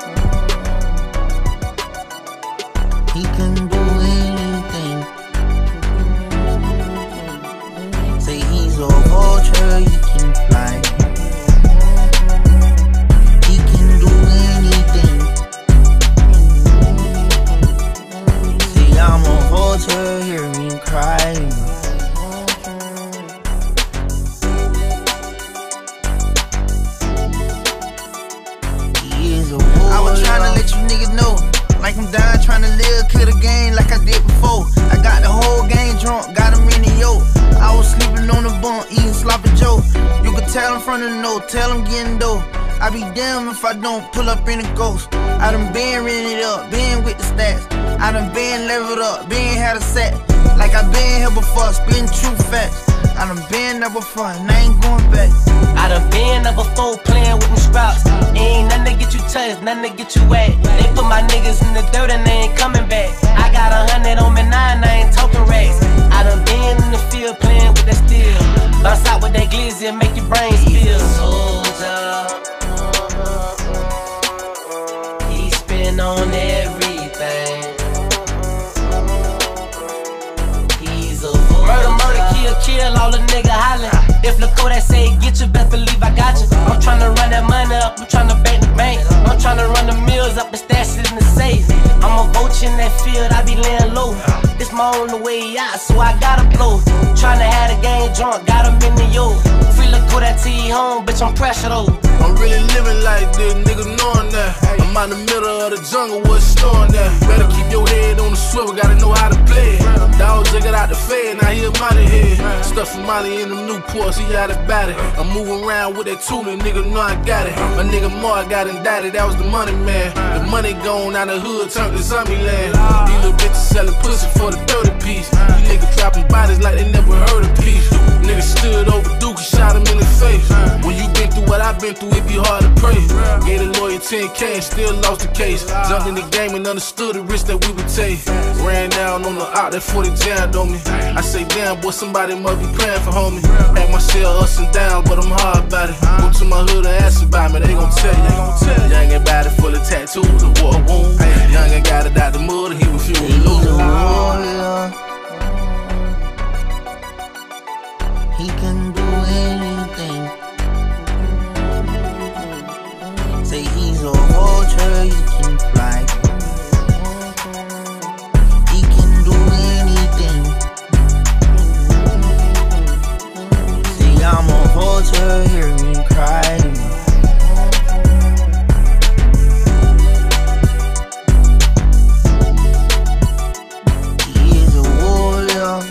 He can do anything. Say he's a vulture, he can fly. He can do anything. Say I'm a vulture, hear me cry. I was tryna let you niggas know, like I'm dying tryna live, kill the game like I did before. I got the whole game drunk, got them in the yoke. I was sleeping on the bunk, eating sloppy joe. You could tell them from the note, tell them getting dough. I be damn if I don't pull up in a ghost. I done been rented up, been with the stats. I done been leveled up, been had a set. Like I been here before, spitting true facts. I done been there before, and I ain't going back. I done been there before, playing with them sprouts. Ain't nothing to get you touched, nothing to get you wet. They put my niggas in the dirt and they ain't coming back. I got a hundred on me nine, I ain't talking racks. I done been in the field playing with that steel. Bounce out with that glizzy and make your brain spill. Soldier, he spin on everything. He's a murder, murder, kill, kill, all the nigga hollin'. If Lakota say get you, best believe I got you. I'm tryna run that money up, I'm tryna bank the bank. I'm tryna run the mills up and stash it in the safe. I'm a vulture in that field, I be laying low. This my only way out, so I gotta blow. Tryna have the game drunk, got him in the yo. Free Lakota T home, bitch, I'm pressure though. I'm really living like this, niggas knowing that. I'm out in the middle of the jungle, what's snowing that? Better keep your head on the swivel, gotta know how to play it. Dog jigger out the fed, now he a mighty head. Stuff from Molly in them Newports, he had it bad it. I'm moving around with that tooling, nigga know I got it. My nigga Mark got indicted, that was the money man. The money gone out the hood, turned to zombie land. These little bitches selling pussy for the thirty piece. You niggas dropping bodies like they never heard a piece. Niggas stood over Duke and shot him in the face. When you been through what I've been through, it be hard to pray. Gave the lawyer ten K and still lost the case. Jumped in the game and understood the risk that we would take. Ran down on the out, that forty jammed on me. I say, damn, boy, somebody must be praying for homie. Had my share ups and downs, but I'm hard about it. Go to my hood and ask about me, they gon' tell you. Young and body full of tattoos, a war wound. Young and got it out the mud, and he refused to lose. He can do anything. Say he's a vulture, he can fly. He can do anything. Say I'm a vulture, hear me cry. He is a warrior.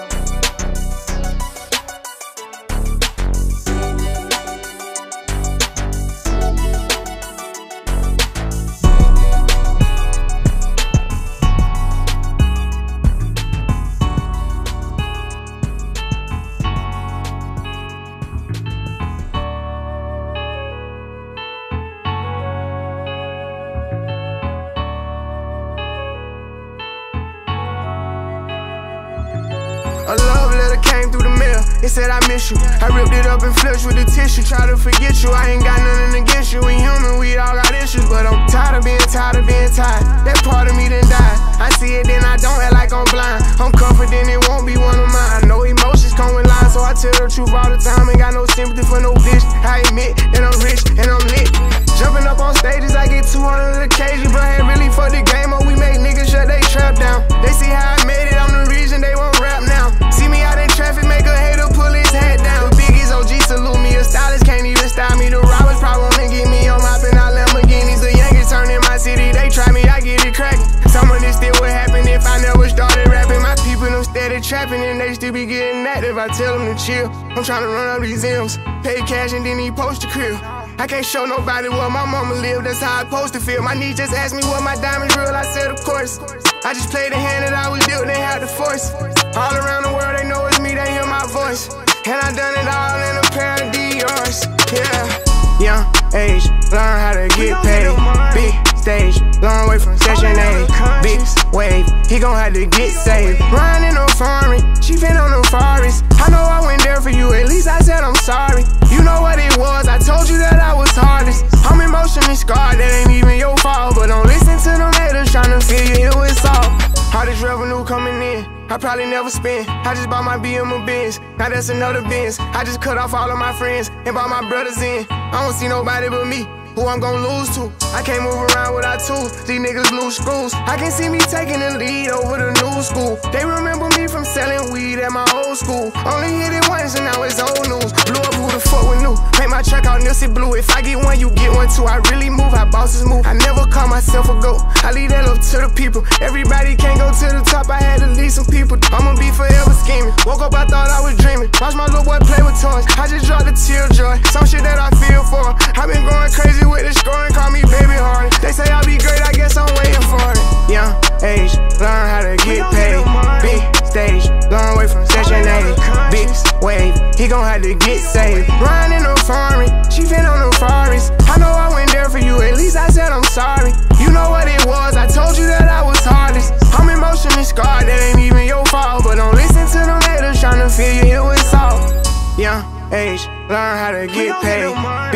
A love letter came through the mail, it said I miss you. I ripped it up and flushed with the tissue, try to forget you. I ain't got nothing against you, we human, we all got issues. But I'm tired of being tired of being tired. That part of me done died. I see it then I don't act like I'm blind. I'm confident it won't be one of mine. I know emotions come with lies, so I tell the truth all the time. Ain't got no sympathy for no bitch. I admit that I'm rich and I'm lit. Jumping up on stages, I get two hundred occasions. Bro, ain't really for the game, or we make niggas shut they trap down. They see how I made it, I'm the reason they won't rap now. See me out in traffic, make a hater pull his head down. The biggest O G salute me, a stylist can't even style me. The robbers probably wanna get me on mopping out Lamborghinis. The youngest turn in my city, they try me, I get it cracking. Some of this still would happen if I never started rapping. My people them steady trapping and they still be getting active. I tell them to chill, I'm trying to run up these M's. Pay cash and then he post the crib. I can't show nobody where my mama live, that's how I supposed to feel. My niece just asked me what my diamonds real, I said of course. I just played the hand that I was dealt, they had the force. All around the world they know it's me, they hear my voice. And I done it all in a pair of Dior's, yeah. Young age, learn how to get paid. Big stage, long way from session A. Big wave, he gon' have to get saved. Riding in a foreign, chiefin' on the forest. I know I went there for you, at least I said I'm sorry. You know what it was, I told you that I was hardest. I'm emotionally scarred, that ain't even your fault. But don't listen to them haters tryna fill you here with salt. All this revenue coming in, I probably never spend. I just bought my B M a Benz, now that's another Benz. I just cut off all of my friends and brought my brothers in. I don't see nobody but me, who I'm gon' lose to. I can't move around without tools, these niggas lose screws. I can see me taking the lead over the new school. They remember me from selling weed at my old school. Only hit it once and now it's old news. Blew up, who the fuck would knew? Make my truck out Nipsey Blue. If I get one, you get one too. I really move how bosses move. I never call myself a goat, I leave that up to the people. Everybody can't go to the top, I had to lead some people. I'ma be forever scheming. Woke up, I thought I was dreaming. Watch my little boy play with toys, I just dropped a tear joy. Some shit that I feel for. I've been going crazy with the scoring, call me baby Hardy. They say I'll be great, I guess I'm waiting for it. Young age, learn how to get paid. Big stage, long way from session A. Big wave, he gon' have to get saved. Riding in a foreign, chiefin' on the forest. I know I went there for you, at least I said I'm sorry. You know what it was, I told you that I was hardest. I'm emotionally scarred, that ain't even your fault. But don't listen to them haters tryna fill you here with salt. Young age, learn how to get paid. Big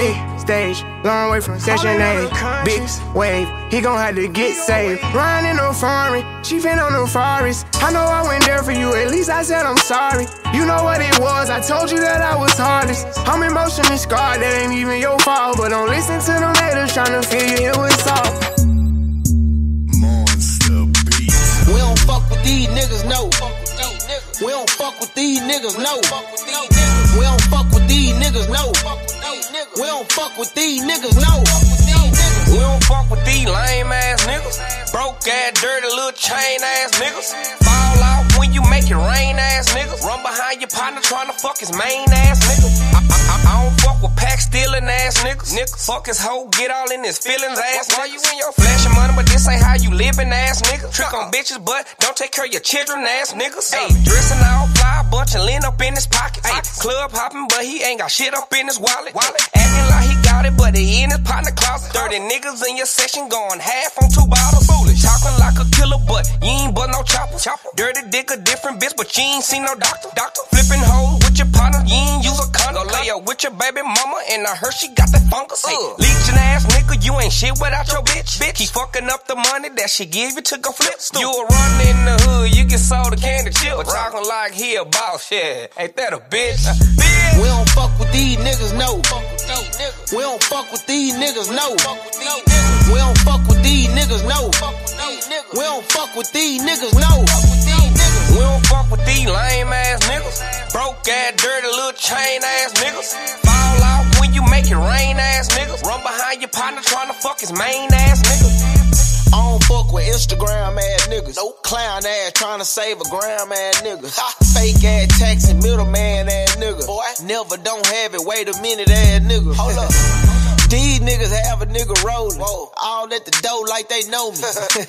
stage, long way from session A. Big wave, he gon' have to get saved. Riding in no foreign, chiefin' on the forest. I know I went there for you, at least I said I'm sorry. You know what it was, I told you that I was hardest. I'm emotionally scarred, that ain't even your fault. But don't listen to them haters tryna figure it was soft. Monster beat. We don't fuck with these niggas, no. We don't fuck with these niggas, no. We don't fuck with these niggas, no. We don't fuck with these niggas, no. We don't fuck with these lame ass niggas. Broke ass, dirty little chain ass niggas. Fall off when you make it rain ass niggas. Run behind your partner tryna fuck his main ass niggas. I, I, I don't fuck with pack stealing ass niggas. Niggas fuck his hoe, get all in his feelings ass niggas. Why you in your flashing money, but this ain't how you living ass niggas. Trick on bitches, but don't take care of your children ass niggas. Hey, dressing all fly, bunch of lean up in his pocket. Ay, club hopping, but he ain't got shit up in his wallet. wallet. Acting like he got it, but he in his partner closet. Dirty niggas in your section going half on two bottles. Foolish. Talking like a killer, but you ain't but no chopper. chopper. Dirty dick a different bitch, but you ain't seen no doctor. Doctor. Flipping hoes with your partner, you ain't use a condom. Go lay up with your baby mama, and I heard she got that fungus. Hey, leeching ass nigga, you ain't shit without your bitch. bitch. Keep fucking up the money that she give you to go flip. Stupid. You a running in the hood, you get sold a candy chip. But talking like he a boss, yeah. Ain't that a bitch? Uh, bitch. We don't fuck with these niggas, no. We don't fuck with these niggas, no. We don't fuck with these niggas, no. We don't fuck with these niggas, no. We don't fuck with these lame ass niggas. Broke ass, dirty little chain ass niggas. Fall off when you make it rain ass niggas. Run behind your partner tryna fuck his main ass niggas. I don't fuck with Instagram ass niggas. Nope. Clown ass tryna save a gram ass niggas. Fake ass taxi middleman ass nigga. Boy, never don't have it. Wait a minute ass nigga. Hold up. These niggas have a nigga rolling. Whoa. All at the door like they know me.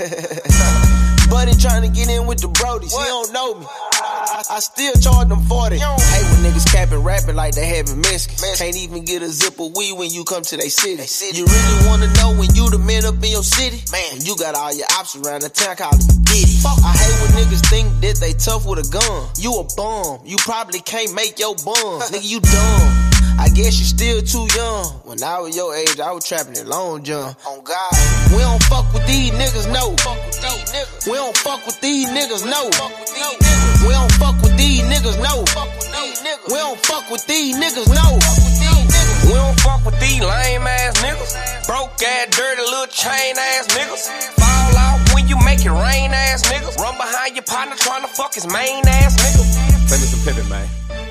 Buddy tryna get in with the Brodies. He don't know me. I, I still charge them forty. Hate when niggas capping rapping like they having Mexicans. Can't even get a zip of weed when you come to they city. You really wanna know when you the man up in your city? Man, you got all your ops around the town calling you Diddy. I hate when niggas think that they tough with a gun. You a bum. You probably can't make your bum. Nigga, you dumb. I guess you still too young. When I was your age, I was trapping in Long John. On God, we don't fuck with these niggas, no. We don't fuck with these niggas, no. We don't fuck with these niggas, no. We don't fuck with these niggas, no. We don't fuck with these lame ass niggas. Broke ass, dirty little chain ass niggas. Fall off when you make it rain ass niggas. Run behind your partner tryna fuck his main ass niggas. Play me some Pippin, man.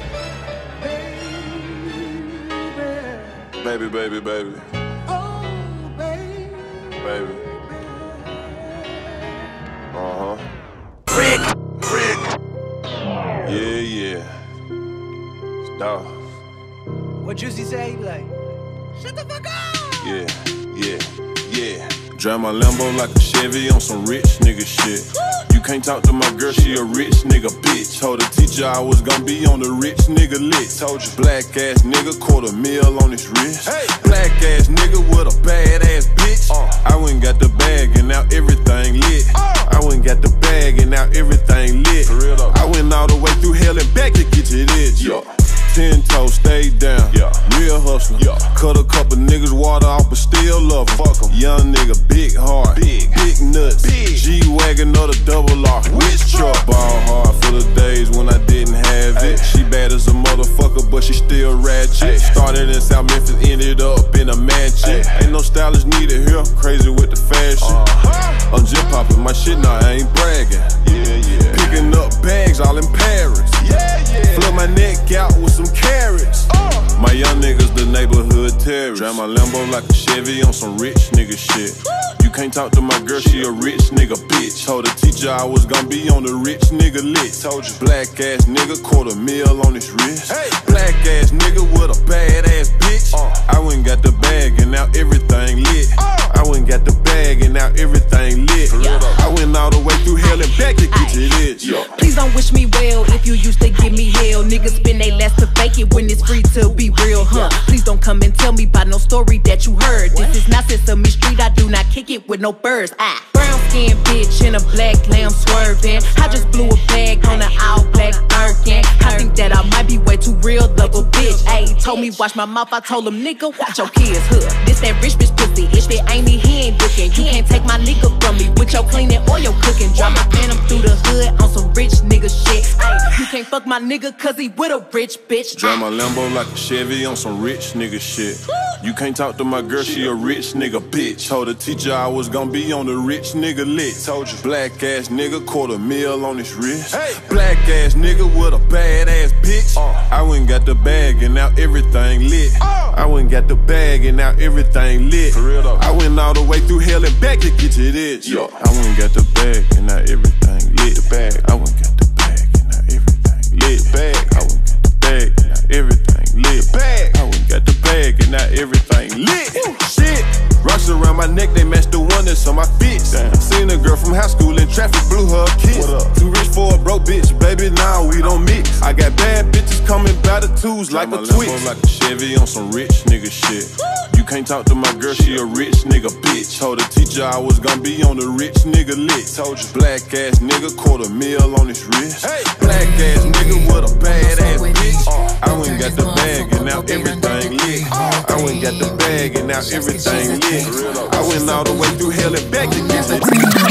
Baby, baby, baby. Oh, baby. Baby. Uh-huh. Rick, Rick. Yeah, yeah. Stop. What Juicy say? He be like, shut the fuck up. Yeah, yeah, yeah. Drive my Lambo like a Chevy on some rich nigga shit. You can't talk to my girl, she a rich nigga bitch. Told the teacher I was gonna be on the rich nigga list. Told you, black ass nigga, quarter mil on his wrist. Hey. Black ass nigga with a bad ass bitch. Uh. I went and got the bag and now everything lit. Uh. I went and got the bag and now everything lit. For real though. I went all the way through hell and back to get to this. Yeah. Ten toes, stay down. Yeah. Real hustler. Yeah. Cut a couple niggas water off, but still love em. Fuck em. Young nigga, big heart. Big. Big nuts. Big. G-Wagon or the double R. Which truck? Ball hard for the days when I didn't have it. Ay. She bad as a motherfucker, but she still ratchet. Ay. Started in South Memphis, ended up in a mansion. Ay. Ain't no stylist needed here. Crazy with the fashion. Uh-huh. I'm just popping my shit now, I ain't bragging. Yeah, yeah. Picking up bags all in Paris. Yeah, yeah. Flip my neck out with some carrots. Uh. My young niggas, the neighborhood terrorists. Drive my Lambo like a Chevy on some rich nigga shit. You can't talk to my girl, she a rich nigga bitch. Told the teacher I was gonna be on the rich nigga list. Told you, black ass nigga, quarter mil on his wrist. Hey. Black ass nigga with a bad ass bitch. Uh. I went and got the bag and now everything lit. Uh. I went and got the bag and now everything lit. Yeah. I went all the way through hell and back to get to this. Yeah. Please don't wish me well if you used to give me hell. Niggas spend they last to fake it when it's free to be real, huh? Please don't come and tell me about no story that you heard. This is not Sesame Street, I do not kick it with no birds. Ah, brown skin bitch in a black lamb swerving. I just blew a bag on an all black Birkin. I think that I might be way too real of a bitch. Ayy, told me watch my mouth, I told him, nigga, watch your kids, huh? This that rich bitch pussy. If it ain't me, he ain't looking. You can't take my nigga from me with your cleaning or your cooking. Drop my phantom through the hood on some rich nigga shit. Ay, you can't fuck my nigga cause he with a rich bitch. Drive my Lambo like a Chevy on some rich nigga shit. You can't talk to my girl, she a rich nigga bitch. Told the teacher I was gonna be on the rich nigga list. Told you, black ass nigga, quarter mil on his wrist. Hey. Black ass nigga with a bad ass bitch. Uh. I went got the bag and now everything lit. Uh. I went got the bag and now everything lit. For real though. I went all the way through hell and back to get to this. Yo. I went got the bag and now everything lit. The bag. I went got the bag and now everything lit. The bag. I went got the bag and now everything lit. Bag. I went got the bag and now everything lit. Woo. Shit. Rocks around my neck, they match the one that's on my fits. Damn. Seen a girl from high school in traffic, blew her a kiss. Too rich for a broke bitch, baby, now nah, we don't mix. I got bad bitches coming by the twos like a twitch. Like a Chevy on some rich nigga shit. You can't talk to my girl, she a rich nigga bitch. Told the teacher I was gonna be on the rich nigga list. Told you, black ass nigga, quarter mil on his wrist. Hey. Black ass nigga with a bad ass bitch. Uh, I went got the bag and now everything lit. Uh, I went got the bag and now everything lit. I went all the way through hell and back to get it.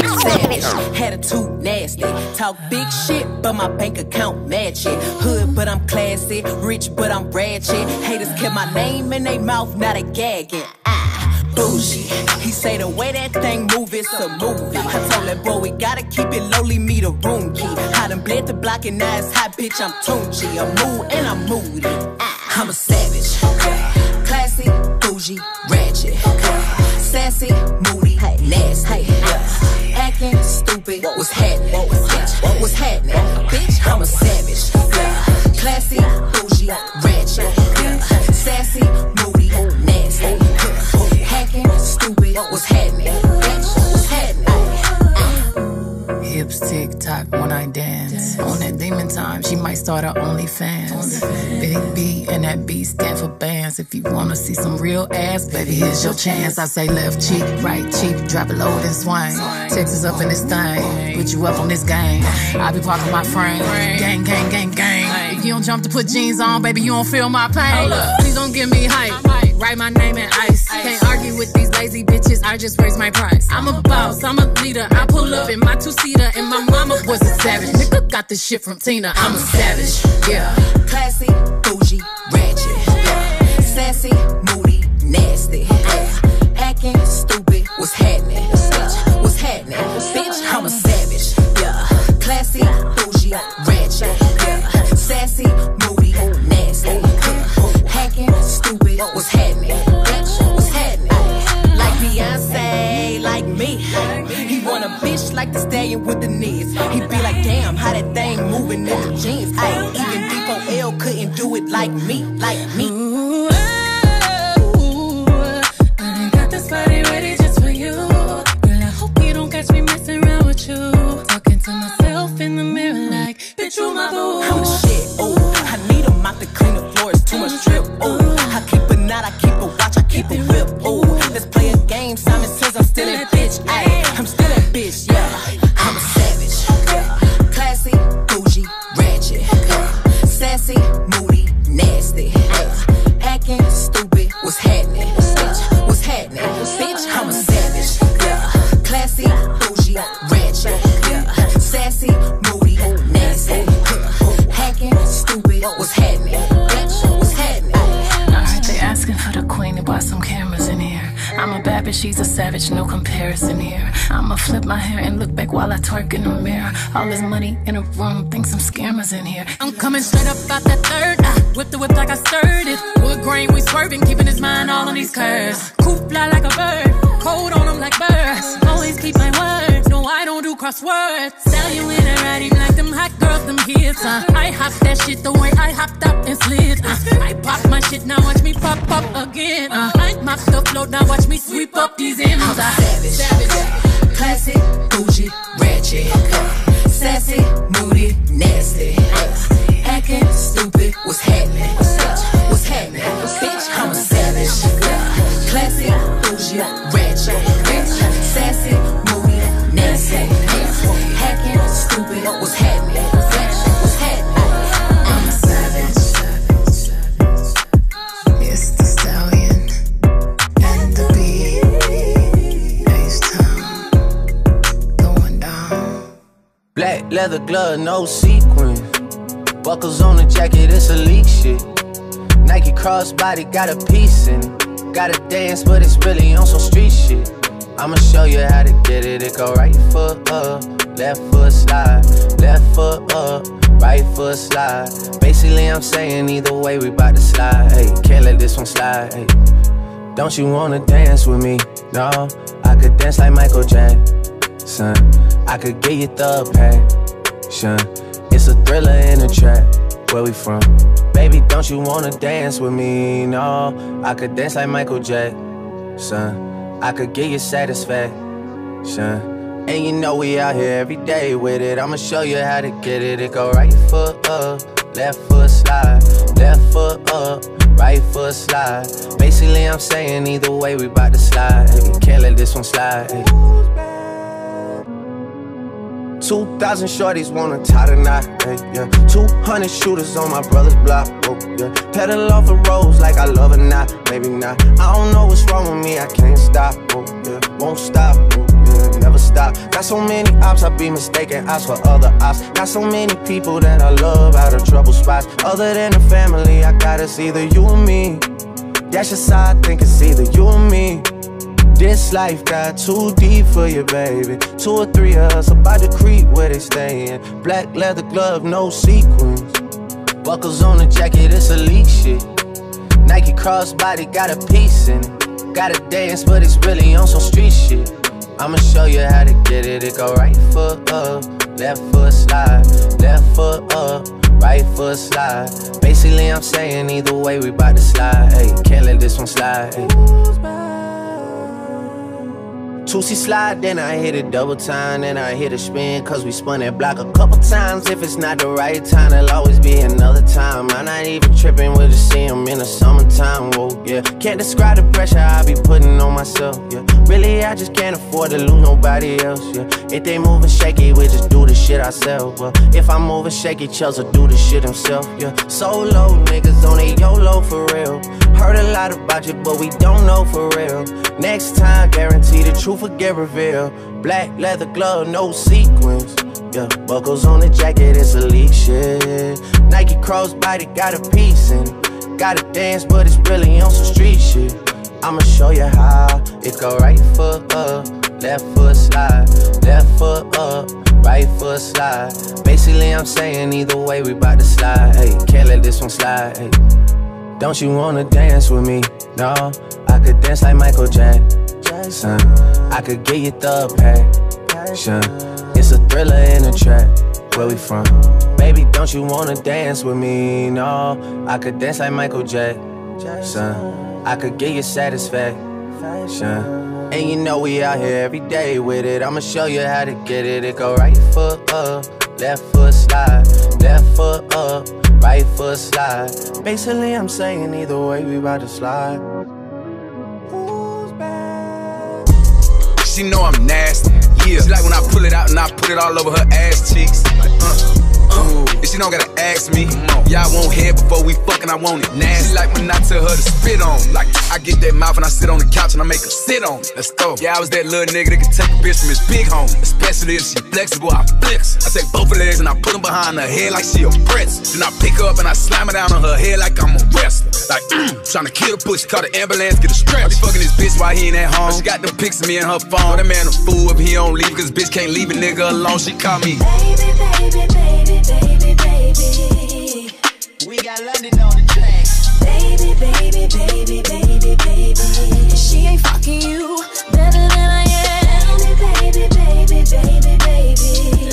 Savage, attitude nasty. Talk big shit, but my bank account match it. Hood, but I'm classy. Rich, but I'm ratchet. Haters kept my name in their mouth, not a gagging. Ah, bougie. He say the way that thing move, it's a movie. I told that boy we gotta keep it lowly, me the room key. I done bled the block and now it's hot, bitch, I'm Tunchi. I'm mood and I'm moody. Ah, I'm a savage. Classy, bougie, ratchet. Sassy, moody, nasty. Yeah. Acting stupid, what's happening? Bitch, what's happening? Bitch, I'm a savage. Yeah. Classy, bougie, ratchet. Yeah. Sassy, moody, nasty. Yeah. Hacking, stupid, what's happening? Bitch, what's happening? Hips tick tock when I dance. On that demon time, she might start her OnlyFans. Big B and that B stand for bands. If you wanna see some real ass, baby, here's your chance. I say left cheek, right cheek, drop it low and swing. Texas up in this thing, put you up on this game. I be parking my frame, gang, gang, gang, gang. If you don't jump to put jeans on, baby, you don't feel my pain. Please don't give me hype. Write my name in ice. Can't argue with these lazy bitches, I just raise my price. I'm a boss, I'm a leader. I pull up in my two-seater and my mama was a savage. Nigga got this shit from Tina, I'm a savage. Yeah. Classy, bougie, ratchet. Yeah. Sassy, moody, nasty. Yeah. Acting stupid, what's happening? Bitch, what's happening? Bitch, I'm a savage. Yeah. Classy, bougie, ratchet. Yeah. Sassy, moody, nasty. Yeah. Hacking, stupid, what's happening? Bitch, what's happening? Like Beyonce, like me. He want a bitch like the stallion with the knees. He be like, damn, how that thing moving in the jeans. Ay, even D four L couldn't do it like me, like me. Ooh, ooh, I done got this body ready just for you. Girl, I hope you don't catch me messing around with you. Talking to myself in the mirror like, bitch, you my boo. I'm the shit, ooh. I need a mop to clean the floors, too much drip, ooh. I keep a knot, I keep a watch, I keep a whip, ooh. Let's play a game, Simon says I'm still that bitch, ayy. I'm still that bitch, yeah. I'm a savage, yeah. Classy, bougie, ratchet, yeah. Sassy, moody, nasty, yeah. Acting stupid, what's happening? Bitch, what's happening? Bitch, I'm a savage, yeah. Classy, bougie, ratchet, yeah. Sassy, moody, nasty, yeah. Hacking, stupid, what's happening? Bitch, what's happening? Alright, they asking for the queen, they bought some cameras in here. I'm a bad bitch, she's a savage, no comparison here. I'ma flip my hair and look back while I twerk in the mirror. All this money in a room, think some scammers in here. I'm coming straight up out that third. I whip the whip like I stirred it. Wood grain, we swerving, keeping his mind all on these curves. Coop fly like a bird, cold on them like birds. Always keep my word, no I don't do crosswords. Sell you in a riding like them hot girls, them hits. Uh. I hop that shit the way I hopped up and slid. Uh. I pop my shit, now watch me pop up again. Uh. I mop the float, now watch me sweep up these ends. I'm savage, savage, classic, bougie, ratchet, sassy, moody, nasty, acting stupid, what's happening? What's happening? Bitch, I'm a savage, classic, bougie, ratchet, sassy, moody, nasty, acting stupid, what's happening? What's happening? I'm a savage. leather glove, no sequins. Buckles on the jacket, it's elite shit. Nike crossbody, got a piece in it. Gotta dance, but it's really on some street shit. I'ma show you how to get it. It go right foot up, left foot slide, left foot up, right foot slide. Basically, I'm saying either way, we bout to slide. Hey, can't let this one slide. Hey, don't you wanna dance with me? No, I could dance like Michael Jackson. I could get you the passion. It's a thriller in a trap. Where we from? Baby, don't you wanna dance with me? No, I could dance like Michael Jackson. I could give you satisfaction. And you know we out here every day with it. I'ma show you how to get it. It go right foot up, left foot slide, left foot up, right foot slide. Basically, I'm saying either way, we bout to slide. Hey, we can't let this one slide. Hey. Two thousand shorties wanna tie the knot, hey, yeah. Two hundred shooters on my brother's block, oh, yeah. Pedal off the roads like I love it, not, maybe not. I don't know what's wrong with me, I can't stop, oh, yeah. Won't stop, oh, yeah, never stop. Got so many ops, I be mistaken ops for other ops. Got so many people that I love out of trouble spots. Other than the family, I got it's either you or me. That's just how I think it's either you or me. This life got too deep for you, baby. Two or three of us about to creep where they stayin'. Black leather glove, no sequins. Buckles on the jacket, it's elite shit. Nike crossbody, got a piece in it. Gotta dance, but it's really on some street shit. I'ma show you how to get it. It go right foot up, left foot slide, left foot up, right foot slide. Basically, I'm saying either way, we bout to slide. Hey, can't let this one slide. Hey. two C slide, then I hit it double time, then I hit a spin, cause we spun that block a couple times. If it's not the right time, there'll always be another time. I'm not even tripping, we'll just see him in the summertime, whoa, yeah. Can't describe the pressure I be putting on myself, yeah. Really, I just can't afford to lose nobody else, yeah. If they moving shaky, we just do the shit ourselves, well. If I'm moving shaky, Chelsea do the shit himself, yeah. Solo niggas on a YOLO for real. Heard a lot about you, but we don't know for real. Next time, guarantee the truth will get revealed. Black leather glove, no sequins. Yeah, buckles on the jacket, it's elite shit. Nike crossbody, got a piece in it. Gotta dance, but it's really on some street shit. I'ma show you how. It go right foot up, left foot slide, left foot up, right foot slide. Basically, I'm saying either way, we bout to slide. Hey, can't let this one slide. Hey. Don't you wanna dance with me? No, I could dance like Michael Jackson. I could get you the passion. It's a thriller in a trap. Where we from? Baby, don't you wanna dance with me? No, I could dance like Michael Jackson. I could get you satisfaction. And you know we out here every day with it. I'ma show you how to get it. It go right foot up, left foot slide, left foot up, right foot slide. Basically, I'm saying either way, we bout to slide. She know I'm nasty, yeah. She like when I pull it out and I put it all over her ass cheeks. Like, uh, uh. And she don't gotta ask me. Yeah, I want head before we fucking, I want it nasty. She like when I tell her to spit on. Like, I get that mouth and I sit on the couch and I make her sit on it. Let's go. Yeah, I was that little nigga that can take a bitch from his big home. Especially if she flexible, I flex. I take both her legs and I put them behind her head like she a pretzel. Then I pick her up and I slam her down on her head like I'm a wrestler. Like, mm, trying to kill the pussy, call the ambulance, get a stretch. I be fucking this bitch while he ain't at home. She got them pics of me in her phone. That man a fool if he don't leave, cause bitch can't leave a nigga alone. She call me baby, baby, baby, baby, baby. We got London on the track. Baby, baby, baby, baby, baby. She ain't fucking you better than I am. Baby, baby, baby, baby, baby.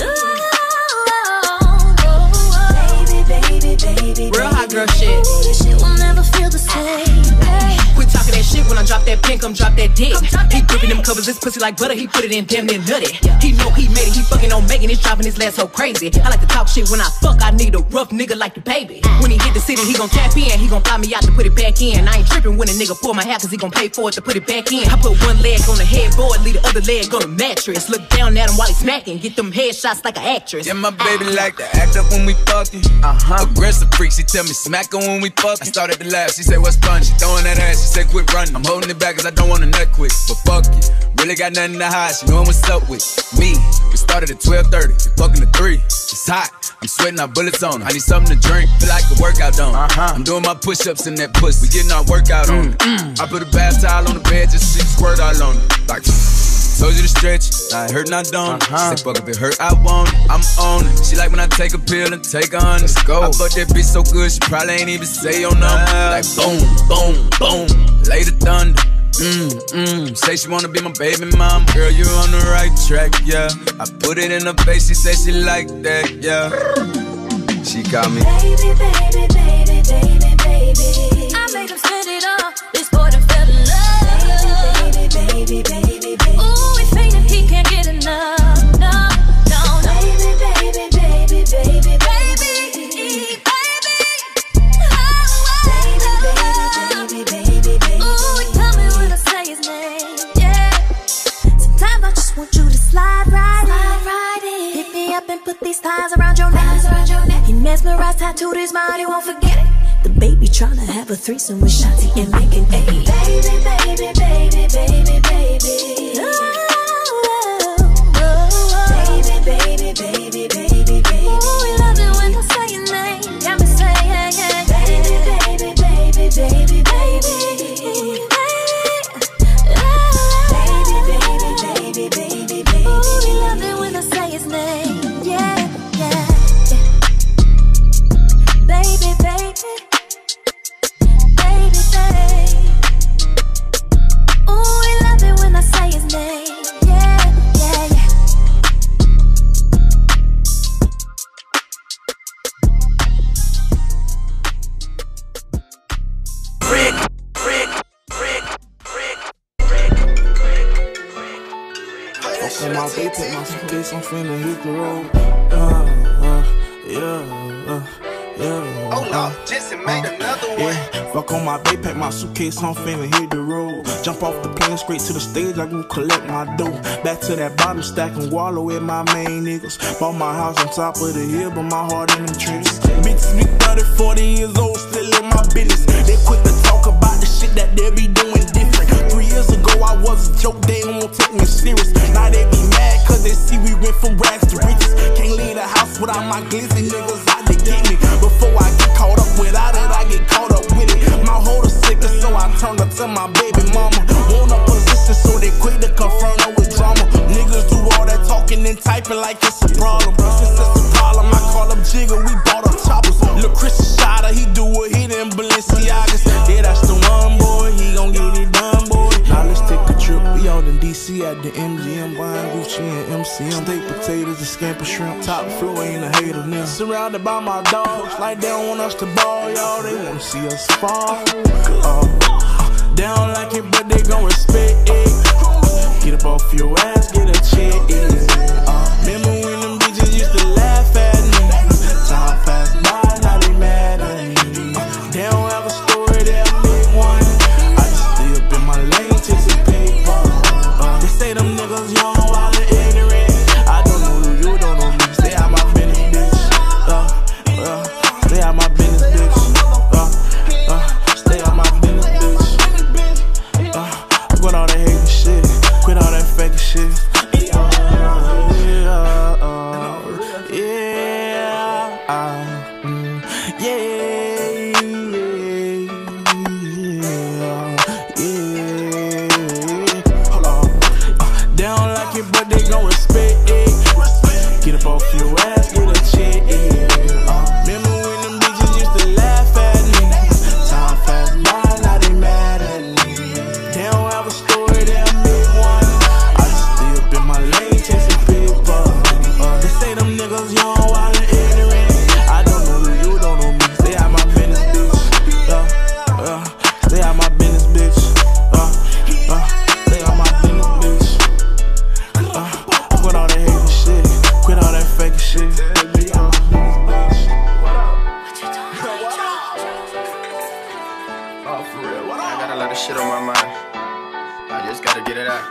Baby, baby, baby, real hot girl shit. Shit will never feel the same. Quit talking that shit when I drop that pin, come drop that dick. He gripping them covers, this pussy like butter, he put it in damn near nutty. He know he made it, he fucking on Megan, he's dropping his last so crazy. I like to talk shit when I fuck, I need a rough nigga like the baby. When he hit the city, he gon' tap in, he gon' fly me out to put it back in. I ain't tripping when a nigga pull my hair, cause he gon' pay for it to put it back in. I put one leg on the headboard, leave the other leg on the mattress. Look down at him while he smacking, get them headshots like an actress. Yeah, my baby like to act up when we fucking. Uh-huh. Aggressive freak, she tell me smack her when we fucking. I started to laugh, she said what's fun, she throwing that ass, she said quit running. I'm holding it back cause I don't want to nut quick, but fuck it, really got nothing to hide, she knowin' what's up with me. We started at twelve thirty, fucking at three. It's hot, I'm sweating out bullets on it. I need something to drink, feel like a workout on it. Uh-huh. I'm doing my push-ups in that pussy, we getting our workout on it. Mm. I put a bath towel on the bed, just see squirt all on it. Like, told you to stretch, I hurt not done. Uh-huh. Say fuck if it hurt, I want it, I'm on it. She like when I take a pill and take a hundred. Let's go. I fuck that bitch so good, she probably ain't even say your number. Uh, like boom, boom, boom, lay the thunder. Mm, mm, say she wanna be my baby mom. Girl, you on the right track, yeah. I put it in her face, she said she like that, yeah. She got me baby, baby, baby, baby, baby. I made him spend it all, this boy done fell in love. Baby, baby, baby, baby, baby. Ooh, he fainted, he can't get enough, no, no, no. Baby, baby, baby, baby, baby, baby. Want you to slide right, slide right in. Hit me up and put these thighs around your neck. Around your neck. He mesmerized, tattooed his mind, he won't forget it. The baby tryna have a threesome with Shanti and making a baby, baby, baby, baby, baby. Oh, oh, oh. Baby, baby, baby, baby, baby. Ooh, we love it when I say your name. Got me saying, yeah, yeah, yeah. Baby, baby, baby, baby, baby. Baby, baby, baby. Ooh, we love it when I say his name. Yeah, yeah, yeah. Baby, baby. Baby, baby. Ooh, we love it when I say his name. Yeah, yeah, yeah. Rick, Rick, Rick, Rick. On my bay, take my suitcase, I'm finna hit the road. Uh, uh, yeah, uh, yeah. Oh no, Jesse made another one. Yeah, fuck on my bay, pack my suitcase, I'm finna hit the road. Jump off the plane straight to the stage, I can collect my dough. Back to that bottom stack and wallow with my main niggas. Bought my house on top of the hill, but my heart in them trenches. Bitches be thirty, forty years old, still in my business. They quick to talk about the shit that they be doing different. Three years ago I was a joke, they won't take me serious. Now they be mad cause they see we went from rags to riches. Can't leave the house without my glizzy niggas out to get me. Before I get caught up without it, I get caught up with it. My holder sicker, so I turned her to my baby mama. Want a position, so they quick to confront her with drama. Niggas do all that talking and typing like it's a problem. Since it's a problem, I call up Jigga, we bought up choppers. Lil' Chris shot her, he do a hit in Balenciagas. Yeah, that's the one boy, he gon' get it done, boy. Now let's take a trip, we out in D C at the M G M, buying Gucci and M C M. Steak, potatoes, and scampi shrimp. Top floor ain't a hater now. Surrounded by my dogs, like they don't want us to ball, y'all. They wanna see us fall. Uh, they don't like it, but they gon' respect it. Get up off your ass, get a check. Uh, remember when them bitches used to laugh at me? Time fast by, now they mad at me. Uh, they don't have a story, they'll make one. I just stay up in my lane, chasing paper. Uh, they say them niggas young, wild and ignorant. I don't know you, you don't know me. Stay out my business, bitch. Uh, uh, stay out my business, bitch. Uh, uh, stay out my business, bitch. Uh, quit all that hating shit, quit all that fake shit. Uh, yeah, uh, yeah, uh, mm, yeah, yeah, yeah. Hold on. Uh, they don't like it, but they gon' respect it. Get up off your ass, get a check. Uh, remember when them bitches used to laugh at me? Time fast by, now they mad at me. They don't have a story, they'll make one. I just stay up in my lane, chasing paper. Uh, they say them niggas young, wild and ignorant. I don't know you, you don't know me. Stay out my business, bitch. Uh, uh, stay out my business, bitch. Uh, uh, stay out my business, bitch. Uh, quit all that hating shit, quit all that fake shit. Uh, Oh, for real, I got a lot of shit on my mind. I just gotta get it out.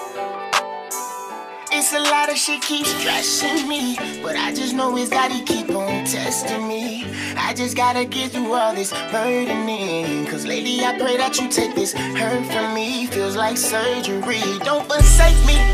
It's a lot of shit keeps stressing me, but I just know it's gotta keep on testing me. I just gotta get through all this burdening, cause lately I pray that you take this hurt from me. Feels like surgery, don't forsake me.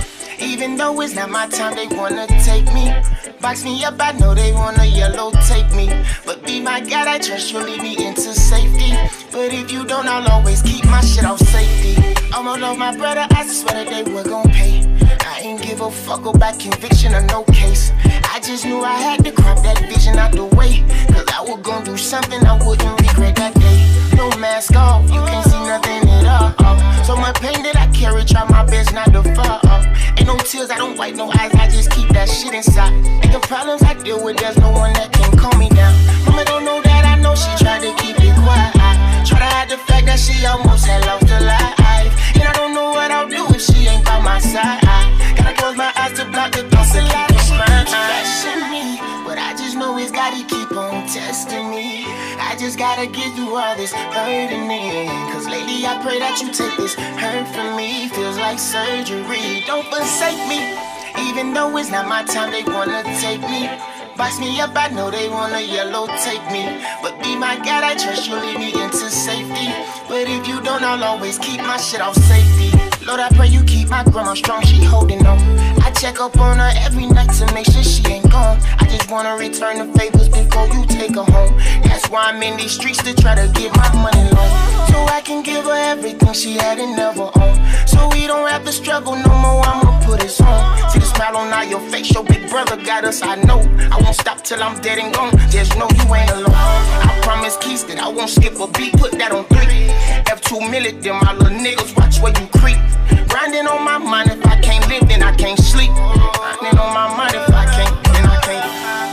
Even though it's not my time, they wanna take me. Box me up, I know they wanna yellow tape me. But be my God, I trust you'll lead me into safety. But if you don't, I'll always keep my shit off safety. I'ma love my brother, I swear that they were gon' pay. I ain't give a fuck about conviction or no case. I just knew I had to crop that vision out the way. Cause I was gon' do something I wouldn't regret that day. No mask off, you can't see nothing at all. So much pain that I carry, try my best not to fall off. Ain't no tears, I don't wipe no eyes, I just keep that shit inside. And the problems I deal with, there's no one that can calm me down. Mama don't know that I know she tried to keep it quiet. I try to hide the fact that she almost had lost her life. And I don't know what I'll do if she ain't by my side. I gotta close my eyes to block the thoughts that keep on stressing me. But I just know it's gotta keep on testing me. I just gotta get through all this hurting in. Cause lately I pray that you take this hurt from me. Feels like surgery, don't forsake me. Even though it's not my time, they wanna take me. Box me up, I know they wanna yellow tape me. But be my God, I trust you'll lead me into safety. But if you don't, I'll always keep my shit off safety. Lord, I pray you keep my grandma strong, she holding on. I check up on her every night to make sure she ain't gone. I just wanna return the favors before you take her home. That's why I'm in these streets to try to get my money long, so I can give her everything she had and never owned. So we don't have to struggle no more, I'ma put this on. See the smile on all your face, your big brother got us, I know. I won't stop till I'm dead and gone, just know you ain't alone. I promise Keys that I won't skip a beat, put that on three. F two milli, them my little niggas, watch where you creep. Grinding on my mind, if I can't live, then I can't sleep. Grinding on my mind, if I can't, then I can't.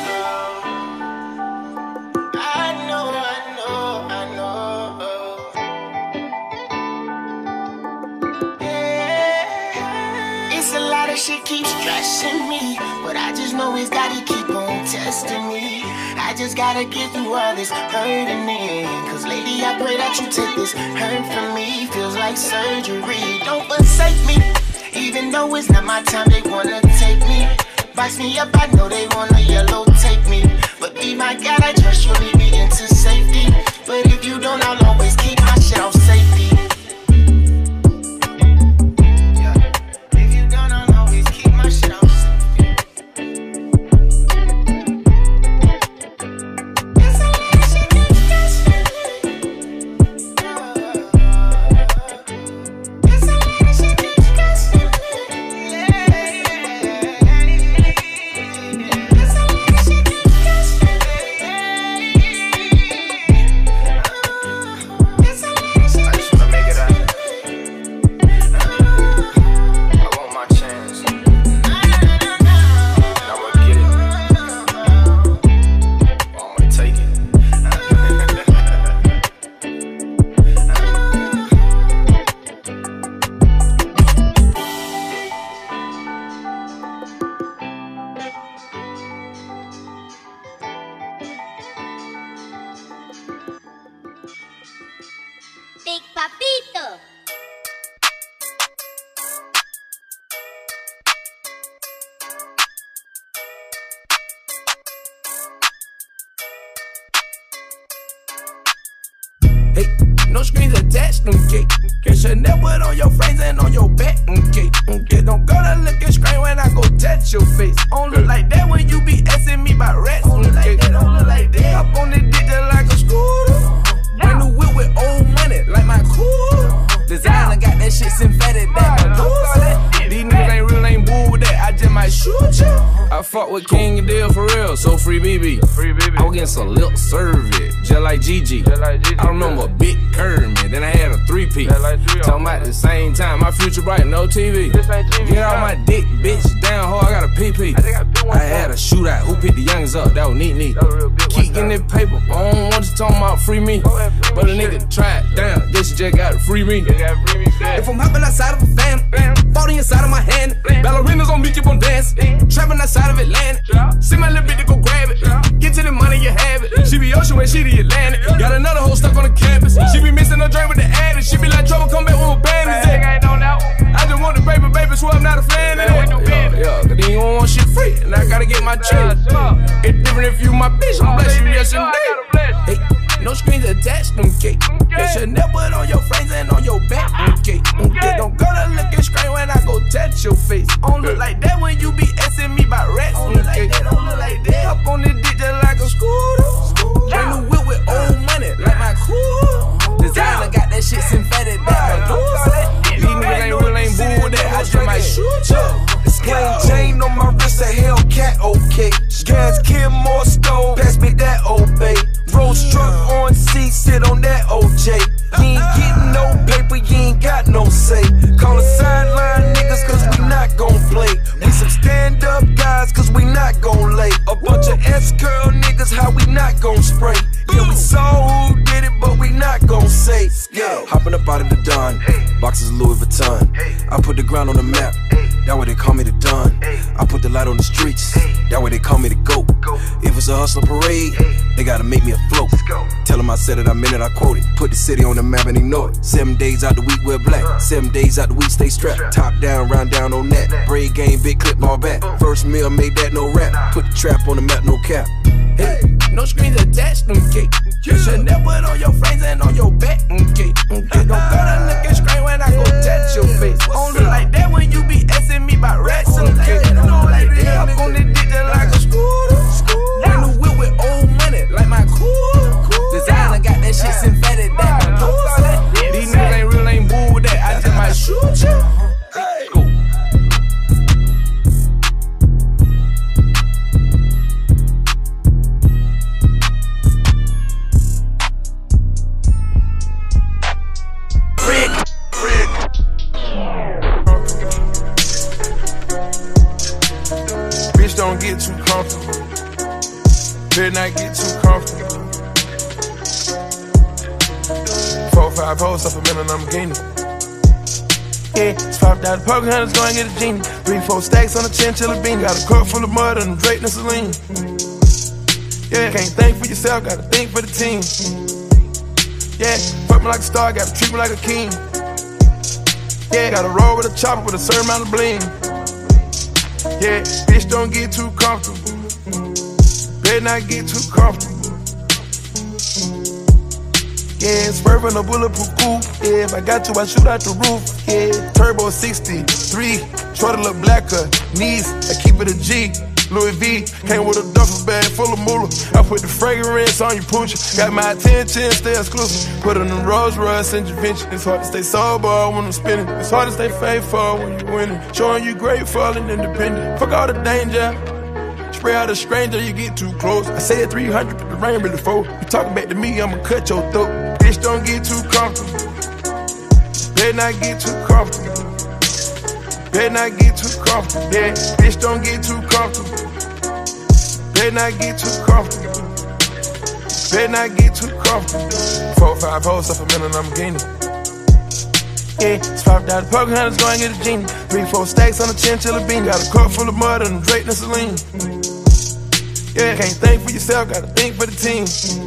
I know, I know, I know. Yeah. It's a lot of shit keeps stressing me, but I just know it's gotta keep on testing me. I just gotta get through all this hurting in. Cause lately I pray that you take this hurt from me. Feels like surgery, don't forsake me. Even though it's not my time, they wanna take me. Box me up, I know they wanna yellow tape me. But be my God, I trust you'll lead me into safety. But if you don't, I'll always keep my shit off safety. If you don't, I'll always keep my shit off safety. Big Papito. Hey, no screens attached, okay. Get your neck put on your frames and on your back, okay. Okay, don't go to looking screen when I go touch your face. Don't look like that when you be asking me about rats, okay. Don't look like that. Up on the dick just like a scooter. Brand new whip with old money, like my cool. Designer got that shit synthetic, that my pussy. These niggas ain't real, ain't bull with that, I just might shoot ya. I fuck with King and Deal for real, so free B B. I was getting some lip service, just like Gigi. I remember a big curve, man, then I had a three-piece. Talking about the same time, my future bright, no T V. Get out my dick, bitch, down hard, I got a P P. I had a shootout, who picked the youngest up, that was neat, neat. Keep getting that paper, I don't want you talking about free me. But a nigga try it down, guess you just gotta free me. If I'm hopping outside of a van, falling inside of my hand, ballerinas on me keep on dancing, trapping outside of Atlanta. See my little bitch to go grab it, get to the money you have it. She be ocean when she the Atlantic, got another hoe stuck on the campus. She be missing her drink with the addict, she be like trouble come back with my bandits. I just want the paper, baby, swear I'm not a fan of that. Yeah, yeah, cause then you don't want shit free, and I gotta get my check. It's different if you my bitch, I'm blessed you, yes indeed. Hey, no screens attached, okay. Get your neck put on your frames and on your back, okay. Okay, don't go to looking screen when I go touch your face. On look like the ground on the map. That way they call me the Don. I put the light on the streets. That way they call me the GOAT. If it's a hustler parade, they gotta make me a float. Tell them I said it, I meant it, I quoted. Put the city on the map and they know it. Seven days out the week we're black. Seven days out the week stay strapped. Top down, round down on that. Braid game, big clip, all back. First meal made that no rap. Put the trap on the map, no cap. Hey, no screens attached, okay. You should never put on your frames and on your back, okay. Okay, don't go to look and scream when I go touch your face. Only like that when you be asking me about rats, okay. You know like that, I'm on the dick just like a scooter. Brand new whip with old money, like my cool. Designer got that shit synthetic, that my pussy. These niggas ain't real, ain't bull with that, I just might shoot you. Don't get too comfortable. Better not get too comfortable. Four, five hoes off a million Lamborghini. Yeah, it's five thousand poker hunters going to get a genie. Three, four stacks on a chinchilla beanie. Got a cup full of mud and Drake and Celine. Yeah, can't think for yourself, gotta think for the team. Yeah, fuck me like a star, gotta treat me like a king. Yeah, gotta roll with a chopper with a certain amount of bling. Yeah, bitch, don't get too comfortable. Better not get too comfortable. Yeah, swerving a bulletproof coupe. Yeah, if I got to, I shoot out the roof. Yeah, turbo sixty-three, shorty look blacker. Knees, I keep it a G. Louis V, came with a duffel bag full of moolah. I put the fragrance on your pooch. Got my attention, stay exclusive. Put on the Rolls Royce intervention. It's hard to stay sober when I'm spinning. It's hard to stay faithful when you winning. Showing you grateful and independent. Fuck all the danger. Spray out a stranger, you get too close. I said three hundred, but the rain really fold. You talking back to me, I'ma cut your throat. Bitch, don't get too comfortable. Better not get too comfortable. Better not get too comfortable. Yeah, bitch, don't get too comfortable. Better not get too comfortable. Better not get too comfortable. Four, five hoes off a million Lamborghini. Yeah, it's five thousand poker hunters going to get a genie. Three, four stacks on a chinchilla beanie. Got a cup full of mud and Drake and Celine. Yeah, can't think for yourself, gotta think for the team.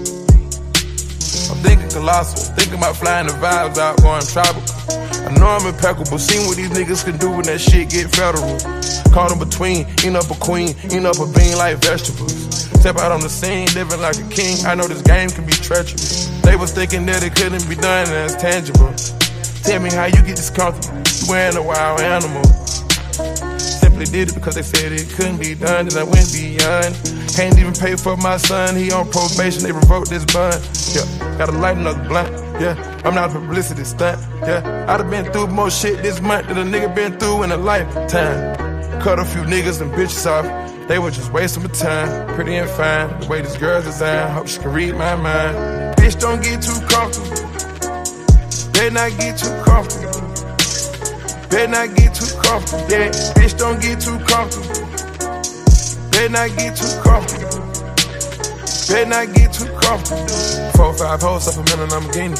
I'm thinking colossal, thinking about flying the vibes out, going tribal. I know I'm impeccable, seen what these niggas can do when that shit get federal. Caught in between, eating up a queen, eating up a bean like vegetables. Step out on the scene, living like a king. I know this game can be treacherous. They was thinking that it couldn't be done and it's tangible. Tell me how you get this comfortable, you wearing a wild animal. Simply did it because they said it couldn't be done, and I went beyond. Can't even pay for my son, he on probation, they revoked this bond. Yeah, gotta light another blunt, yeah, I'm not a publicity stunt, yeah. I done been through more shit this month than a nigga been through in a lifetime. Cut a few niggas and bitches off, they were just wasting my time. Pretty and fine, the way this girl's designed, hope she can read my mind. Bitch, don't get too comfortable. Better not get too comfortable. Better not get too comfortable. Yeah, bitch, don't get too comfortable. Better not get too comfortable. Better not get too comfortable. Four, five hoes off a million Lamborghini.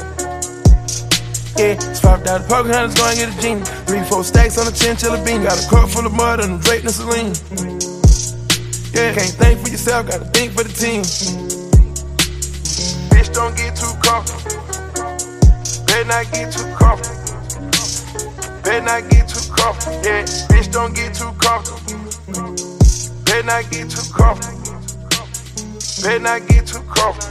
Yeah, it's five thousand poker hunters going to get a genie. Three, four stacks on a chinchilla beanie. Got a cup full of mud and Drake and Celine. Yeah, can't think for yourself, gotta think for the team. Bitch, don't get too comfortable. Better not get too comfortable. Better not get too comfortable. Yeah, bitch, don't get too comfortable. Better not get too comfortable. Better not get too comfortable.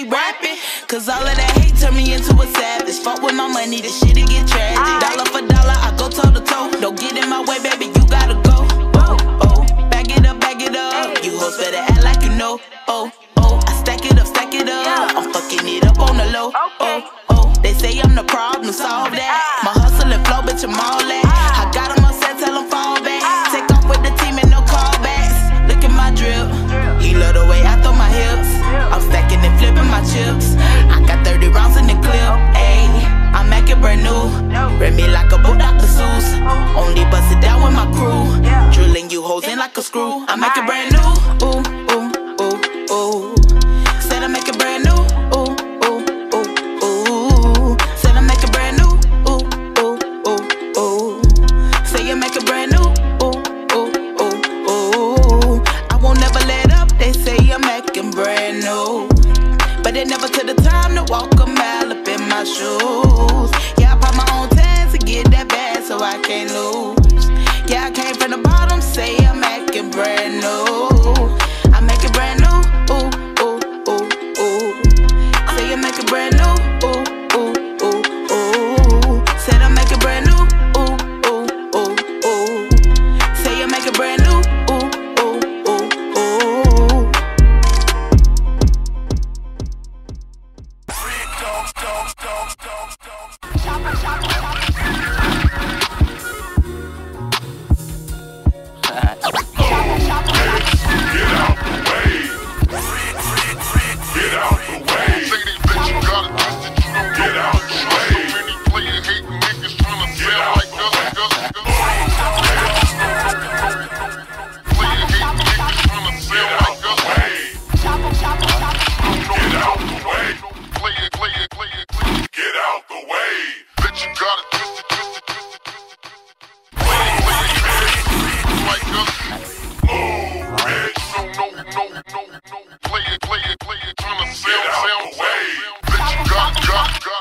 keep rapping. Cause all of that hate turned me into a savage. Fuck with my money, this shit it get tragic. Dollar for dollar, I go toe to toe. Don't get in my way, baby, you gotta go. Oh, oh, back it up, back it up. You hoes better act like you know. Oh, oh, I stack it up, stack it up. I'm fucking it up on the low. Oh, oh, they say I'm the problem, solve that. My hustle and flow, bitch, I'm all that. I got them upset, tell them fall back. Take off with the team and no callbacks. Look at my drip. He love the way I throw my hips. I'm stacking and flipping my chips. I got thirty rounds in the clip. Ayy, I'm making brand new. Read me like a boot, Doctor Seuss. Only bust it down with my crew. Drilling you hoes in like a screw. I make it brand new. Ooh, ooh, ooh, ooh. Said I make it brand new. Ooh, ooh, ooh, ooh. Said I make it brand new. Ooh, ooh, ooh, ooh. Say you make it brand new. Ooh, ooh, ooh, ooh. I won't never let up. They say I'm making brand new, but it never took the time to walk a mile up in my shoes. Yeah, I pop my own tags to get that bad, so I can't lose. Yeah, I came from the bottom, say I'm making brand new. I make it brand new, ooh, ooh, ooh, ooh. Say you make it brand new, ooh, ooh, ooh, ooh. Said I make it brand new, ooh, ooh, ooh, ooh. Say you make it brand new, ooh, ooh, ooh, ooh. Play it, play it, play it, tryna sell, sell, away. Bitch, you got, got, got.